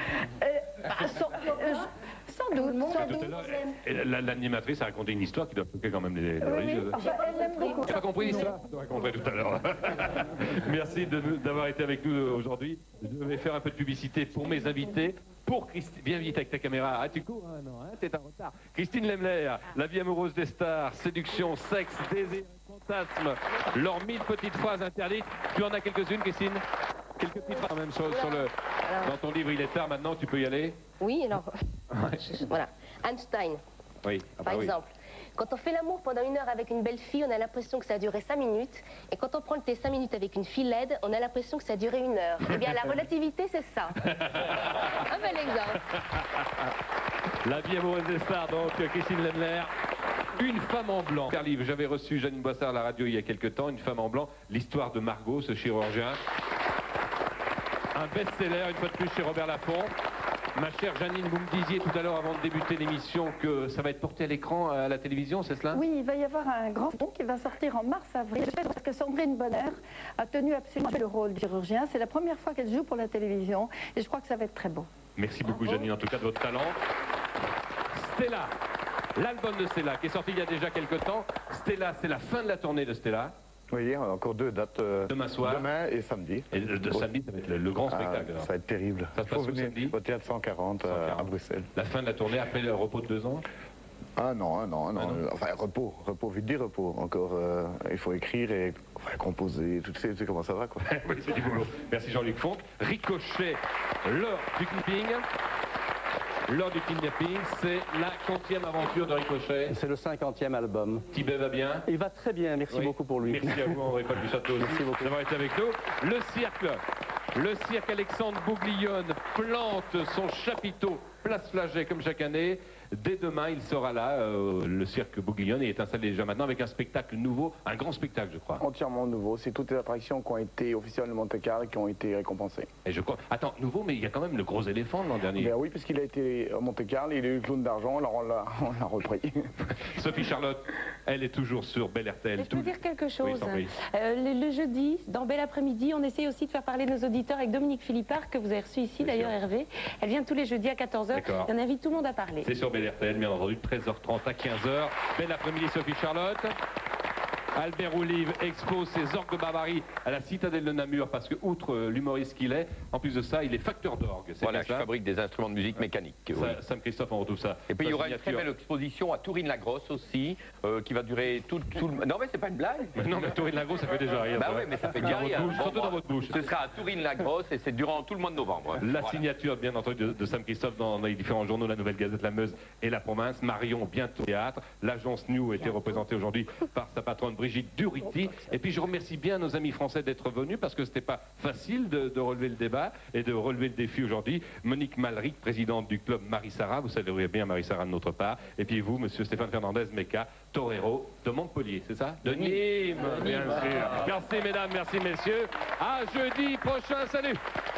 Sans doute. L'animatrice a raconté une histoire qui doit choquer quand même les religieuses. Enfin, elle l'aime beaucoup. Tu n'as pas compris l'histoire? Je raconterai tout à l'heure. Merci d'avoir été avec nous aujourd'hui. Je vais faire un peu de publicité pour mes invités. Pour Christine, viens vite avec ta caméra. Ah, tu cours? Ah, non, hein, t'es en retard. Christine Lemler, la vie amoureuse des stars, séduction, sexe, désir, fantasme, leurs 1000 petites phrases interdites. Tu en as quelques-unes, Christine? Quelques petites phrases, même dans ton livre, il est tard maintenant, tu peux y aller? Oui, alors, voilà. Einstein, oui. par exemple. Quand on fait l'amour pendant 1 heure avec une belle fille, on a l'impression que ça a duré 5 minutes. Et quand on prend le thé 5 minutes avec une fille laide, on a l'impression que ça a duré 1 heure. Eh bien, la relativité, c'est ça. Un bel exemple. La vie amoureuse des stars, donc, Christine Lemler. Une femme en blanc. J'avais reçu Janine Bossard à la radio il y a quelques temps, Une femme en blanc, l'histoire de Margot, ce chirurgien. Un best-seller, une fois de plus, chez Robert Laffont. Ma chère Janine, vous me disiez tout à l'heure, avant de débuter l'émission, que ça va être porté à l'écran, à la télévision, c'est cela? Oui, il va y avoir un grand film qui va sortir en mars-avril. Parce que Sandrine Bonner a tenu absolument le rôle du chirurgien. C'est la première fois qu'elle joue pour la télévision. Et je crois que ça va être très beau. Merci beaucoup, Janine, en tout cas, de votre talent. Stella, l'album de Stella, qui est sorti il y a déjà quelques temps. Stella, c'est la fin de la tournée de Stella. Oui, on a encore 2 dates. Demain soir. Demain et samedi. Et samedi, ça va être le grand spectacle. Ça va être terrible. Ça se passe où, samedi? Au théâtre 140 à Bruxelles. La fin de la tournée après le repos de 2 ans? Ah non. Enfin, repos, vite dit repos. Encore, il faut écrire et composer, tu sais comment ça va, quoi. Oui, c'est du boulot. Merci Jean-Luc Fonck. Ricochet, l'heure du clipping. L'heure du kidnapping, c'est la 50e aventure de Ricochet. C'est le 50e album. Tibet va bien? Il va très bien, merci beaucoup pour lui. Merci à vous, André-Paul Duchâteau, d'avoir été avec nous. Le cirque Alexandre Bouglione plante son chapiteau Place Flaget comme chaque année. Dès demain, il sera là, le cirque Bouglione, et est installé déjà maintenant avec un spectacle nouveau, un grand spectacle, je crois. Entièrement nouveau. C'est toutes les attractions qui ont été officielles de Monte-Carlo qui ont été récompensées. Et je crois... Attends, nouveau, mais il y a quand même le gros éléphant de l'an dernier. Ben oui, puisqu'il a été à Monte-Carlo, il a eu le clown d'argent, alors on l'a repris. Sophie Charlotte, elle est toujours sur Bel RTL. Je peux dire quelque chose. Oui, le jeudi, dans Bel Après-midi, on essaye aussi de faire parler nos auditeurs avec Dominique Philippard, que vous avez reçu ici, d'ailleurs, Hervé. Elle vient tous les jeudis à 14h. Et on invite tout le monde à parler. C'est sur Bel RTL, bien entendu, 13h30 à 15h. Bel après-midi, Sophie Charlotte. Albert Olive expose ses orgues de barbarie à la citadelle de Namur parce que, outre l'humoriste qu'il est, en plus de ça, il est facteur d'orgue. Voilà, je fabrique des instruments de musique mécaniques. Oui. Sam Christophe, on retrouve ça. Et puis il y aura une très belle exposition à Tourine-la-Grosse aussi, qui va durer tout le... Non mais c'est pas une blague. Non mais Tourine-la-Grosse, ça fait déjà rire. Bah oui, mais ça fait déjà rire. Surtout dans votre bouche. Ce sera à Tourine-la-Grosse et c'est durant tout le mois de novembre. La signature, bien entendu, de Sam Christophe dans les différents journaux, la Nouvelle Gazette, la Meuse et la Province. Marion, bientôt théâtre. L'agence New a été représentée aujourd'hui par sa patronne Brigitte Brigitte Durruti. Et puis je remercie bien nos amis français d'être venus parce que c'était pas facile de relever le débat et de relever le défi aujourd'hui. Monique Malric, présidente du club Marie-Sara, vous saluez bien Marie-Sara de notre part. Et puis vous, monsieur Stéphane Fernandez-Mecca, torero de Montpellier, c'est ça? De Nîmes, bien sûr. Merci mesdames, merci messieurs. À jeudi prochain, salut.